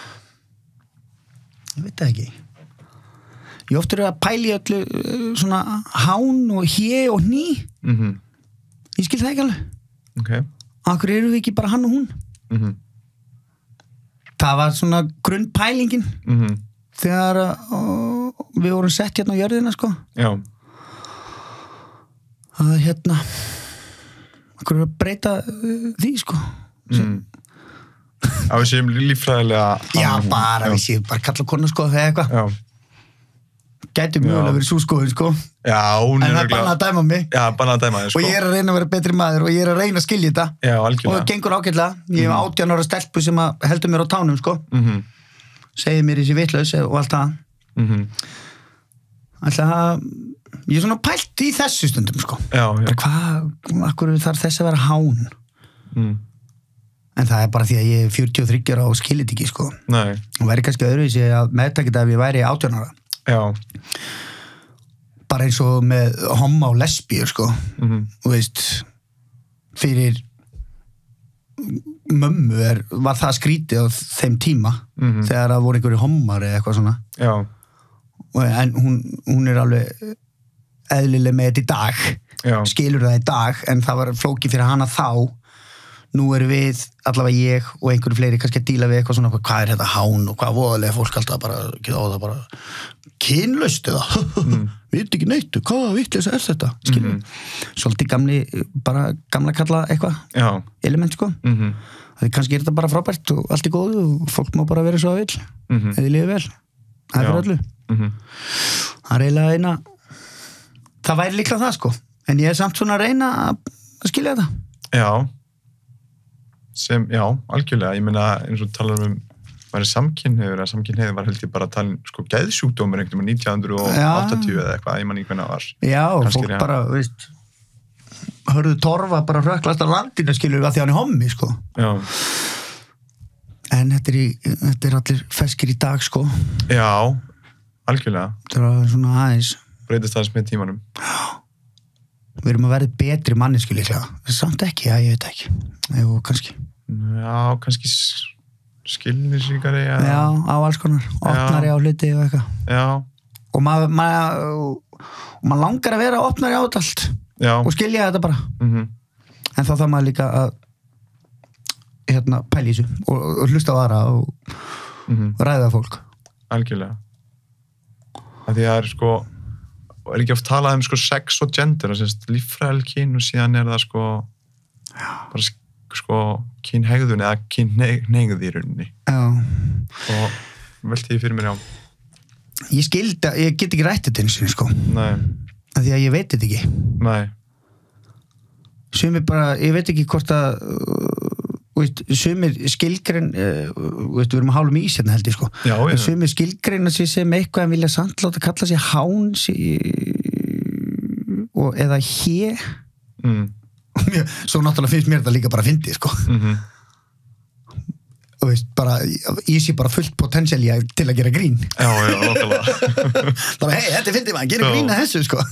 ég veit það ekki ég oft eru að pæli öllu svona hán og hé og hní ég skil það ekki alveg akkur eru við ekki bara hann og hún það var svona grunnpælingin þegar við vorum sett hérna á jörðina sko að akkur eru að breyta því sko að við séum líffræðilega já bara við séum bara kalla kona sko þegar eitthvað gæti mjögulega verið svo skoður sko já, hún en það er bannað að dæma mig sko. og ég er að reyna að vera betri maður og ég er að reyna að skilja þetta og það gengur ágætlega ég hef 18 ára stelpu sem heldur mér á tánum sko segir mér þessi vitlaus og allt það alltaf ég er svona pælt í þessu stundum sko akkur þarf þess að vera hán en það er bara því að ég er 43 ára og skilir þetta ekki sko og væri kannski öðruvísi að meðtakit að ég væri 18 ára bara eins og með homma og lesbíur sko og veist fyrir mömmu var það skrítið á þeim tíma þegar það voru einhverju hommar eða eitthvað svona en hún er alveg eðlileg með þetta í dag skilur það í dag en það var flókið fyrir hana þá nú erum við, allavega ég og einhverju fleiri kannski að díla við eitthvað svona hvað er þetta hán og hvað voðalega fólk alltaf bara geta á það bara kynlaust eða veit ekki neitt, hvað vitleysa er þetta skilur svolítið gamla kalla eitthvað element sko það kannski er þetta bara frábært og allt er góðu og fólk má bara vera svo að vill eða lífi vel, það er fyrir öllu það er eiginlega eina það væri líklega það sko en ég er samt svona að reyna að skilja þetta algjörlega, ég meina eins og talar var samkynhneigður var held ég bara að tala sko geðsjúkdómur einhvern veginn 1980 eða eitthvað, ég man ekki hvernig það var og fólk bara, veist hörðu Torfa bara röklast á landinu skilur við að því hann er hommi sko en þetta er allir ferskir í dag sko Algjörlega. Það var svona aðeins. Breytist aðeins með tímanum. Við erum að verða betri manneski líklega. Samt ekki, já, ég veit ekki. Jú, kannski. Já, kannski skilningsríkari. Já, á alls konar. Opnari á hluti og eitthvað. Já. Og maður langar að vera opnari á þetta allt. Já. Og skilja þetta bara. En þá þarf maður líka að pæla í þessu og hlusta á aðra og ræða fólk. Algjörlega. Af því það sko, er ekki oft talað um sko sex og gender, líffræðileg kyn og síðan er það sko bara sko kynhegðun eða kynhneigð í rauninni. Já. Og velti ég fyrir mér, já. Ég get ekki rætt þetta eins og sko. Nei. Af því að ég veit þetta ekki. Nei. Sumir bara, ég veit ekki hvort að sumir skilgrein við erum að hálum í hérna held ég sko. Já, já. Sumir skilgreina sig sem eitthvað en vilja samt láta kalla sig hán eða hé svo náttúrulega finnst mér þetta líka bara fyndið sko. Og bara, ég sé bara fullt potential til að gera grín. Já, náttúrulega. Bara hei, þetta fyndið maður, gera grín að þessu sko.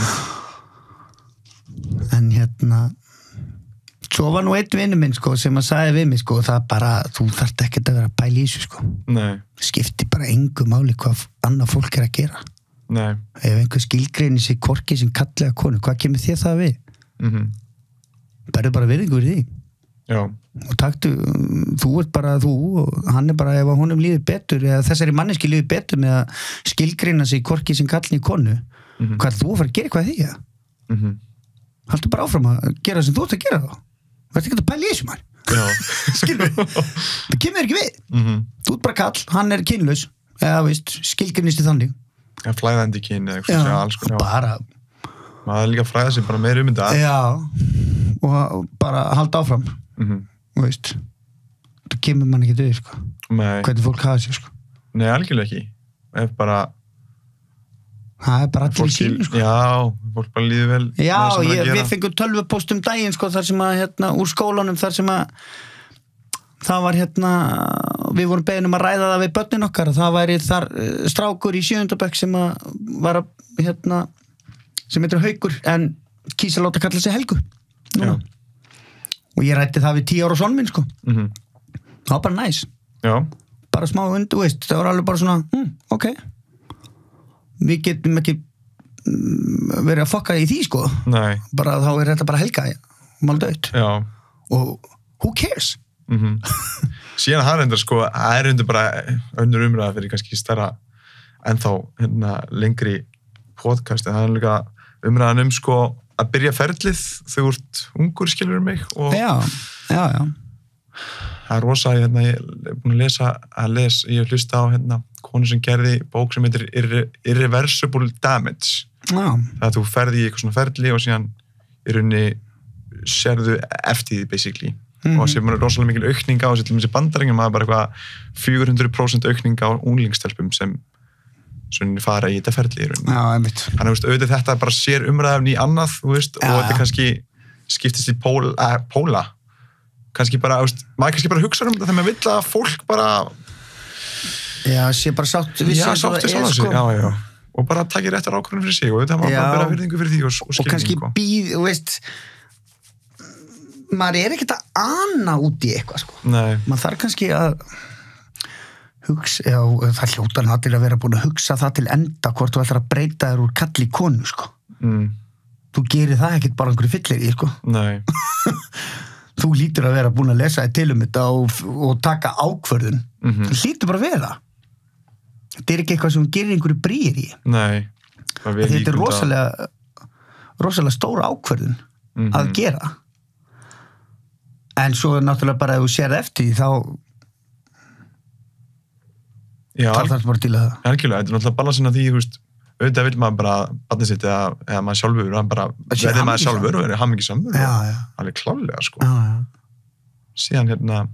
En svo var nú einn vinur minn sko, sem að sagði við mig sko, það bara, þú þarft ekkert að vera að pæla í þessu sko. Nei. Skipti bara engu máli hvað annað fólk er að gera. Nei. Ef einhver skilgreinir sig hvorki sem kalli eða konu, hvað kemur þér það við? Berðu bara virðingu fyrir því. Já. Og taktu, þú ert bara þú og hann er bara, ef honum líður betur eða þessari manneski líður betur með að skilgreina sig hvorki sem kalli í konu, hvað þú að fara að gera hvað því það? Haltu bara áfram að gera sem þú ert að gera þá. Verður ekki að pæla í þessu maður. Já. Skilur við. Það kemur ekki við. Þú ert bara kall, hann er kynlaus eða veist, skilgreinist í þannig. Já, flæðandi kyn eða eitthvað sem alls konar. Bara. Maður líka flæða sig bara meira þetta. Já. Og bara halda áfram. Veist. Það kemur mann ekki döð, sko. Nei. Hvernig fólk hafa sig, sko. Nei, algjörlega ekki. Ef bara það bara allir í sínu sko. Já, fólk bara líður vel. Já, við fengum tölvupóst daginn sko, þar sem að úr skólanum þar sem að það var við vorum beðin að ræða það við börnin okkar og það væri þar strákur í 7. bekk sem að var að sem heitir Haukur en kýs að láta kalla sig Helgu núna. Og ég rætti það við 10 ára son minn sko. Það var bara næs. Já. Bara smá undu, veist, það var alveg bara svona ok. Við getum ekki verið að fokka í því sko. Nei. Bara þá er þetta bara Helga mál döitt. Já. Og who cares? Síðan það reyndar sko, það er reyndar bara önnur umræða fyrir kannski stærra ennþá lengri podcast, en það er líka umræðan sko að byrja ferlið þegar þú ert ungur, skilur mig. Og já. Það er rosa, ég er búin að ég hef hlusta á konu sem gerði bók sem heitir Irreversible Damage. Já. Það að þú ferði í eitthvað svona ferli og síðan í rauninni sérðu eftir því, basically. Og sem er rosalega mikil aukning á þessi bandaringum, maður bara eitthvað 400% aukning á unglingstelpum sem svona fara í þetta ferli í rauninni. Já, einmitt. Þannig að auðvitað þetta bara sér umræðan í annað, og þetta kannski skiptist í póla. Kannski bara, maður kannski bara hugsa þetta þegar maður vill að fólk bara sé bara sátt við sig sko. Já. Og bara takir réttar ákvörðun fyrir sig og þetta maður bara bera virðingu fyrir því og skilning. Og kannski veist maður er ekkert að ana út í eitthvað sko. Nei. Maður þarf kannski að hugsa, það hljóta allir að vera búin að hugsa það til enda hvort þú ætlar að breyta þér úr kall í konu sko. Þú gerir það ekkert bara einhverju fyllir í sko. Nei. Þú hlýtur að vera búin að lesa þig til þetta og taka ákvörðun. Þú hlýtur bara að vera. Þetta er ekki eitthvað sem gerir einhverju brýr í. Nei. Þetta er rosalega stóra ákvörðun að gera. En svo náttúrulega bara ef þú sér eftir því þá þarf það bara til að það. Algjörlega, þetta er náttúrulega balansin að því, auðvitað vil maður bara barnið sitt eða maður sjálfur, hann bara verði maður sjálfur og verði hamingjusamur og alveg klárlega sko. Síðan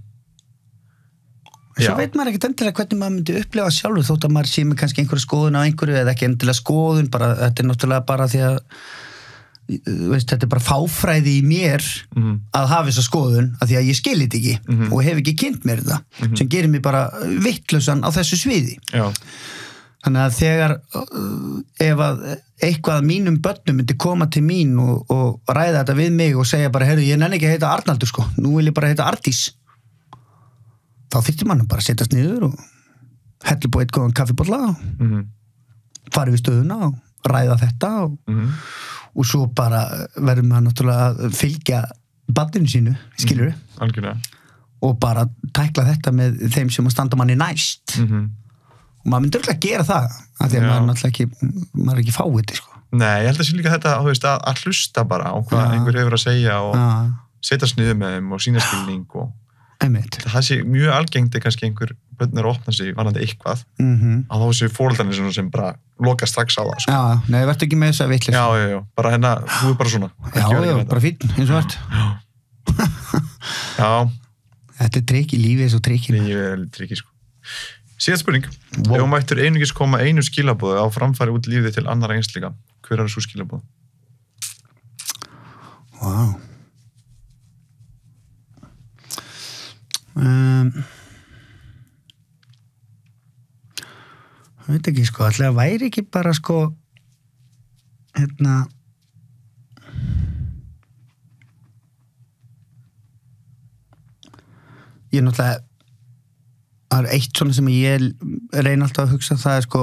Svo veit maður ekkert endilega hvernig maður myndi upplefa sjálfur þótt að maður sé með kannski einhverja skoðun á einhverju eða ekki endilega skoðun, bara, þetta er náttúrulega bara því að þetta er bara fáfræði í mér að hafa þessa skoðun af því að ég skil þetta ekki og hef ekki kynnt mér þetta sem gerir mig bara vittlausan á þessu sviði. Já. Þannig að þegar ef að eitthvað mínum börnum myndi koma til mín og ræða þetta við mig og segja bara, heyrðu, ég nenni ekki að heita Arnaldur sko, nú vil ég bara heita Ardís, þá þyrfti mann bara að setjast niður og hellu búið eitt góðan kaffibolla og farið við stöðuna og ræða þetta og svo bara verður maður náttúrulega að fylgja barninu sínu, skilurðu, algjörlega, og bara tækla þetta með þeim sem að standa manni næst og maður myndir ekki að gera það af því að maður náttúrulega ekki, maður er ekki fáið sko. Nei, ég held að sé líka þetta að hlusta bara á hvað einhver hefur að segja og setja sniðu með þeim og sína skilning og það sé mjög algengt kannski einhver börn er að opna sig varðandi eitthvað að þá séu foreldrarnir sem bara loka strax á það sko. Já, nei, verður ekki með þess að vitlis. Já, bara hérna, þú er bara svona. Já, bara fínn, eins og allt. Já. Þetta er trikk í lífi eins og trikkin. Lífið er trikki sko. Síðan spurning, ef þú mættir einungis koma einu skilaboði á framfæri út lífið til annarra einsleika, hver er svo skilaboð? Vá. Ég veit ekki sko, alltaf væri ekki bara sko ég náttúrulega það er eitt svona sem ég reyna alltaf að hugsa, það er sko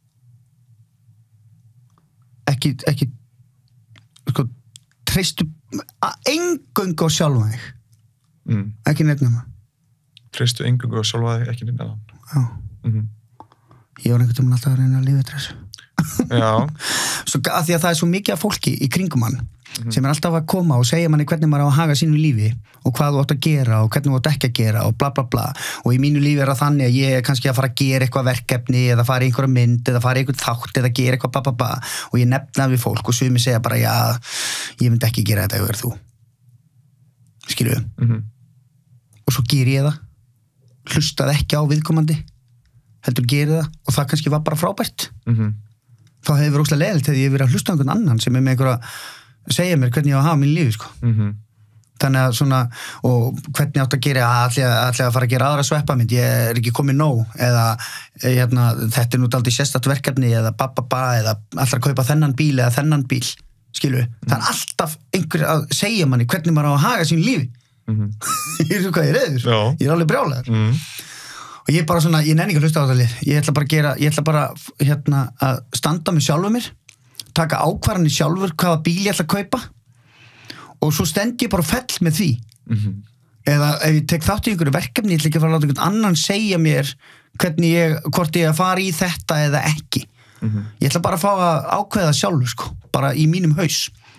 ekki sko treystu eingöngu á sjálfa þig ekki neitt nema treystu eingöngu á sjálfa þig, ekki neitt nema já ég var einhvern veginn alltaf að reyna að lífa þessu já svo að því að það er svo mikið af fólki í kringum hann sem er alltaf að koma og segja manni hvernig maður á að haga sínu lífi og hvað þú átt að gera og hvernig þú átt ekki að gera og bla bla bla og í mínu lífi er það þannig að ég er kannski að fara að gera eitthvað verkefni eða fara í einhverja mynd eða fara í einhvern þátt eða gera eitthvað bla bla bla og ég nefna við fólk og sumir segja bara já, ég myndi ekki gera þetta ef þú skilurðu og svo ger ég það hlustaði ekki á viðkomandi heldur geri það og það kannski var bara frábært þá hefði verið óslega leiðilegt þegar ég verið að hlusta á einhvern annan sem er með einhverja segja mér hvernig ég á að hafa mín lífi sko. Þannig að svona og hvernig ég átt að gera ætla að fara að gera aðra sveppamynd, ég er ekki komið nóg eða þetta er nú dálítið sérstakt verkefni eða eða ætla að kaupa þennan bíl eða þennan bíl skilu, það er alltaf einhver að segja manni hvernig maður á að haga sín lífi ég er svo hvað ég er reyður ég er alveg brjálaður og ég bara svona, ég nenni ekki að hlusta á þetta ég ætla bara að standa með sjálfum mér taka ákvarðanir sjálfur hvaða bíl ég ætla að kaupa og svo stend ég bara fell með því eða ef ég tek þátt í einhverju verkefni ég ætla ekki að fara að láta einhvern annan segja mér hvort ég að fara í þetta eða ekki ég ætla bara að fá að ákveða sjálfur sko, bara í mínum haus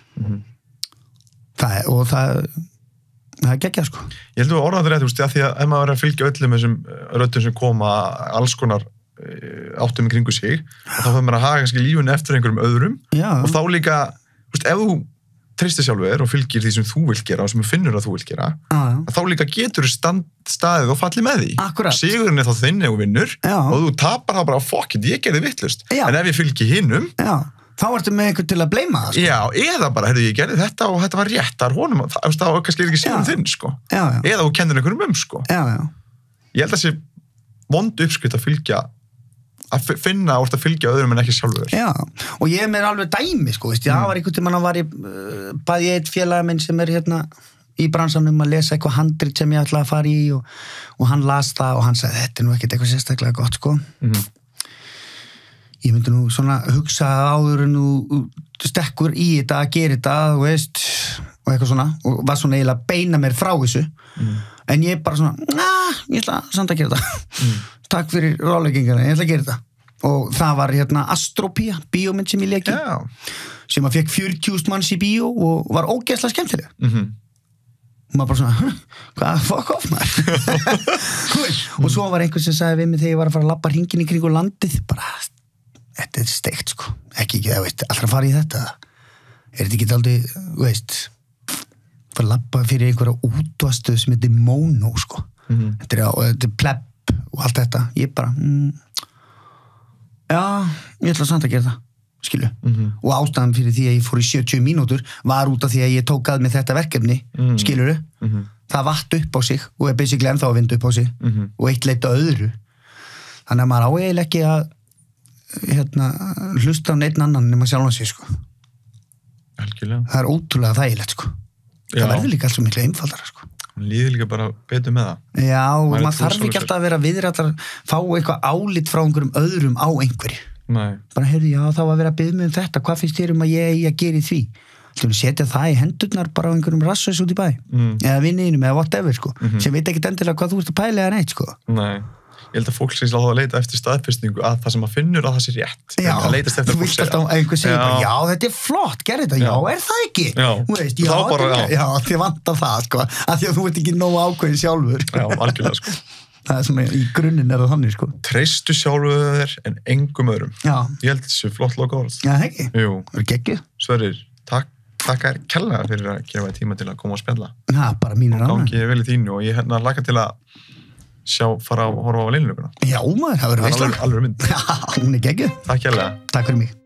það er geggjað sko Ég held að orða það rétt, að því að ef maður er að fylgja öllum þessum röddum sem koma alls konar áttum í kringu sig og þá fyrir maður að haga kannski lífun eftir einhverjum öðrum og þá líka, ef þú treystir sjálfur og fylgir því sem þú vilt gera og sem þú finnur að þú vilt gera þá líka getur staðið og fallið með því sigurinn er þá þinn ef þú vinnur og þú tapar þá bara fuck it, ég gerði vitlaust en ef ég fylgi hinnum þá ertu með einhvern til að bleima það sko. Já, eða bara, ég gerði þetta og þetta var rétt það er honum, þá kannski er ekki sigurinn þinn sko. Eða þú kennir einhverjum sko. Ég held að þessi vond uppskrift að fylgja að finna úr að fylgja öðrum en ekki sjálfur og ég er með alveg dæmi sko, það var einhvern tímann að var bæði eitt félaga minn sem er í bransanum að lesa eitthvað handrit sem ég ætlaði að fara í og hann las það og hann sagði þetta er nú ekkert eitthvað sérstaklega gott sko ég myndi nú svona hugsa áður en þú stekkur í þetta að gera þetta og eitthvað svona og var svona eiginlega að beina mér frá þessu en ég bara svona ég ætla samt að gera þetta takk fyrir ráðleggingana, ég ætla að gera þetta og það var Astropía bíómynd sem ég leki sem að fekk 40.000 manns í bíó og var ógeðslega skemmtileg og maður bara svona hvað, fuck off maður og svo var einhver sem sagði við mig þegar ég var að fara að labba hringinn í kring og landið bara, þetta er steikt sko ekki það veist, allra fara í þetta er þetta ekki aldrei fara að labba fyrir einhverja útvastuð sem heitir Mono sko þetta er pleb og allt þetta, ég bara já, ég ætla samt að gera það skilu, og ástæðan fyrir því að ég fór í 70 mínútur var út af því að ég tók að með þetta verkefni skiluru, það vatt upp á sig og er basically ennþá að vinda upp á sig og eitt leitt á öðru þannig að maður á eiginlega ekki að hlusta á neitt annan nema sjálfan sig, sko. Algjörlega. Það ótrúlega þægilegt, sko. Það verður líka allt svo miklu einfaldara, sko. Man líður líka bara betur með það. Já, maður þarf ekki alltaf að vera viðrættar, fá eitthvað álit frá einhverjum öðrum á einhverju. Nei. Bara, heyrðu, já, þá að vera að biðja mig þetta, hvað finnst þér að ég eigi að gera í því? Þú vil setja það í hendurnar bara á einhverjum rassveis út í bæ, eða vinninum, eða whatever, sko, sem veit ekkert endilega hvað þú ert að pæla eða neitt, sko. Nei. Ég held að fólk sé alltaf að leita eftir staðfestingu að það sem maður finnur að það sé rétt. Já, að leitast eftir þú veist alltaf einhver segir bara, já, þetta er flott, gerð þetta, já, er það ekki? Já, þú veist, já, já, þið vantar það, sko, af því að þú ert ekki nógu ákveðin sjálfur. Já, algjörlega, sko. Það er svona, í grunninn það þannig, sko. Treystu sjálfur þér en engum öðrum. Já. Ég held þessu flott lokaorð. Já, ekki? Jú. Það er geggjuð. Sverrir, takk þér kærlega fyrir að gefa þér tíma til að koma og spjalla. Já, bara mínir ánægð. Gangi vel í þínu og ég laka til að fara að horfa á leinlökuna. Já, maður, það verður veistlega. Alveg mynd. Já, hún er geggjuð. Takk kærlega. Takk fyrir mig.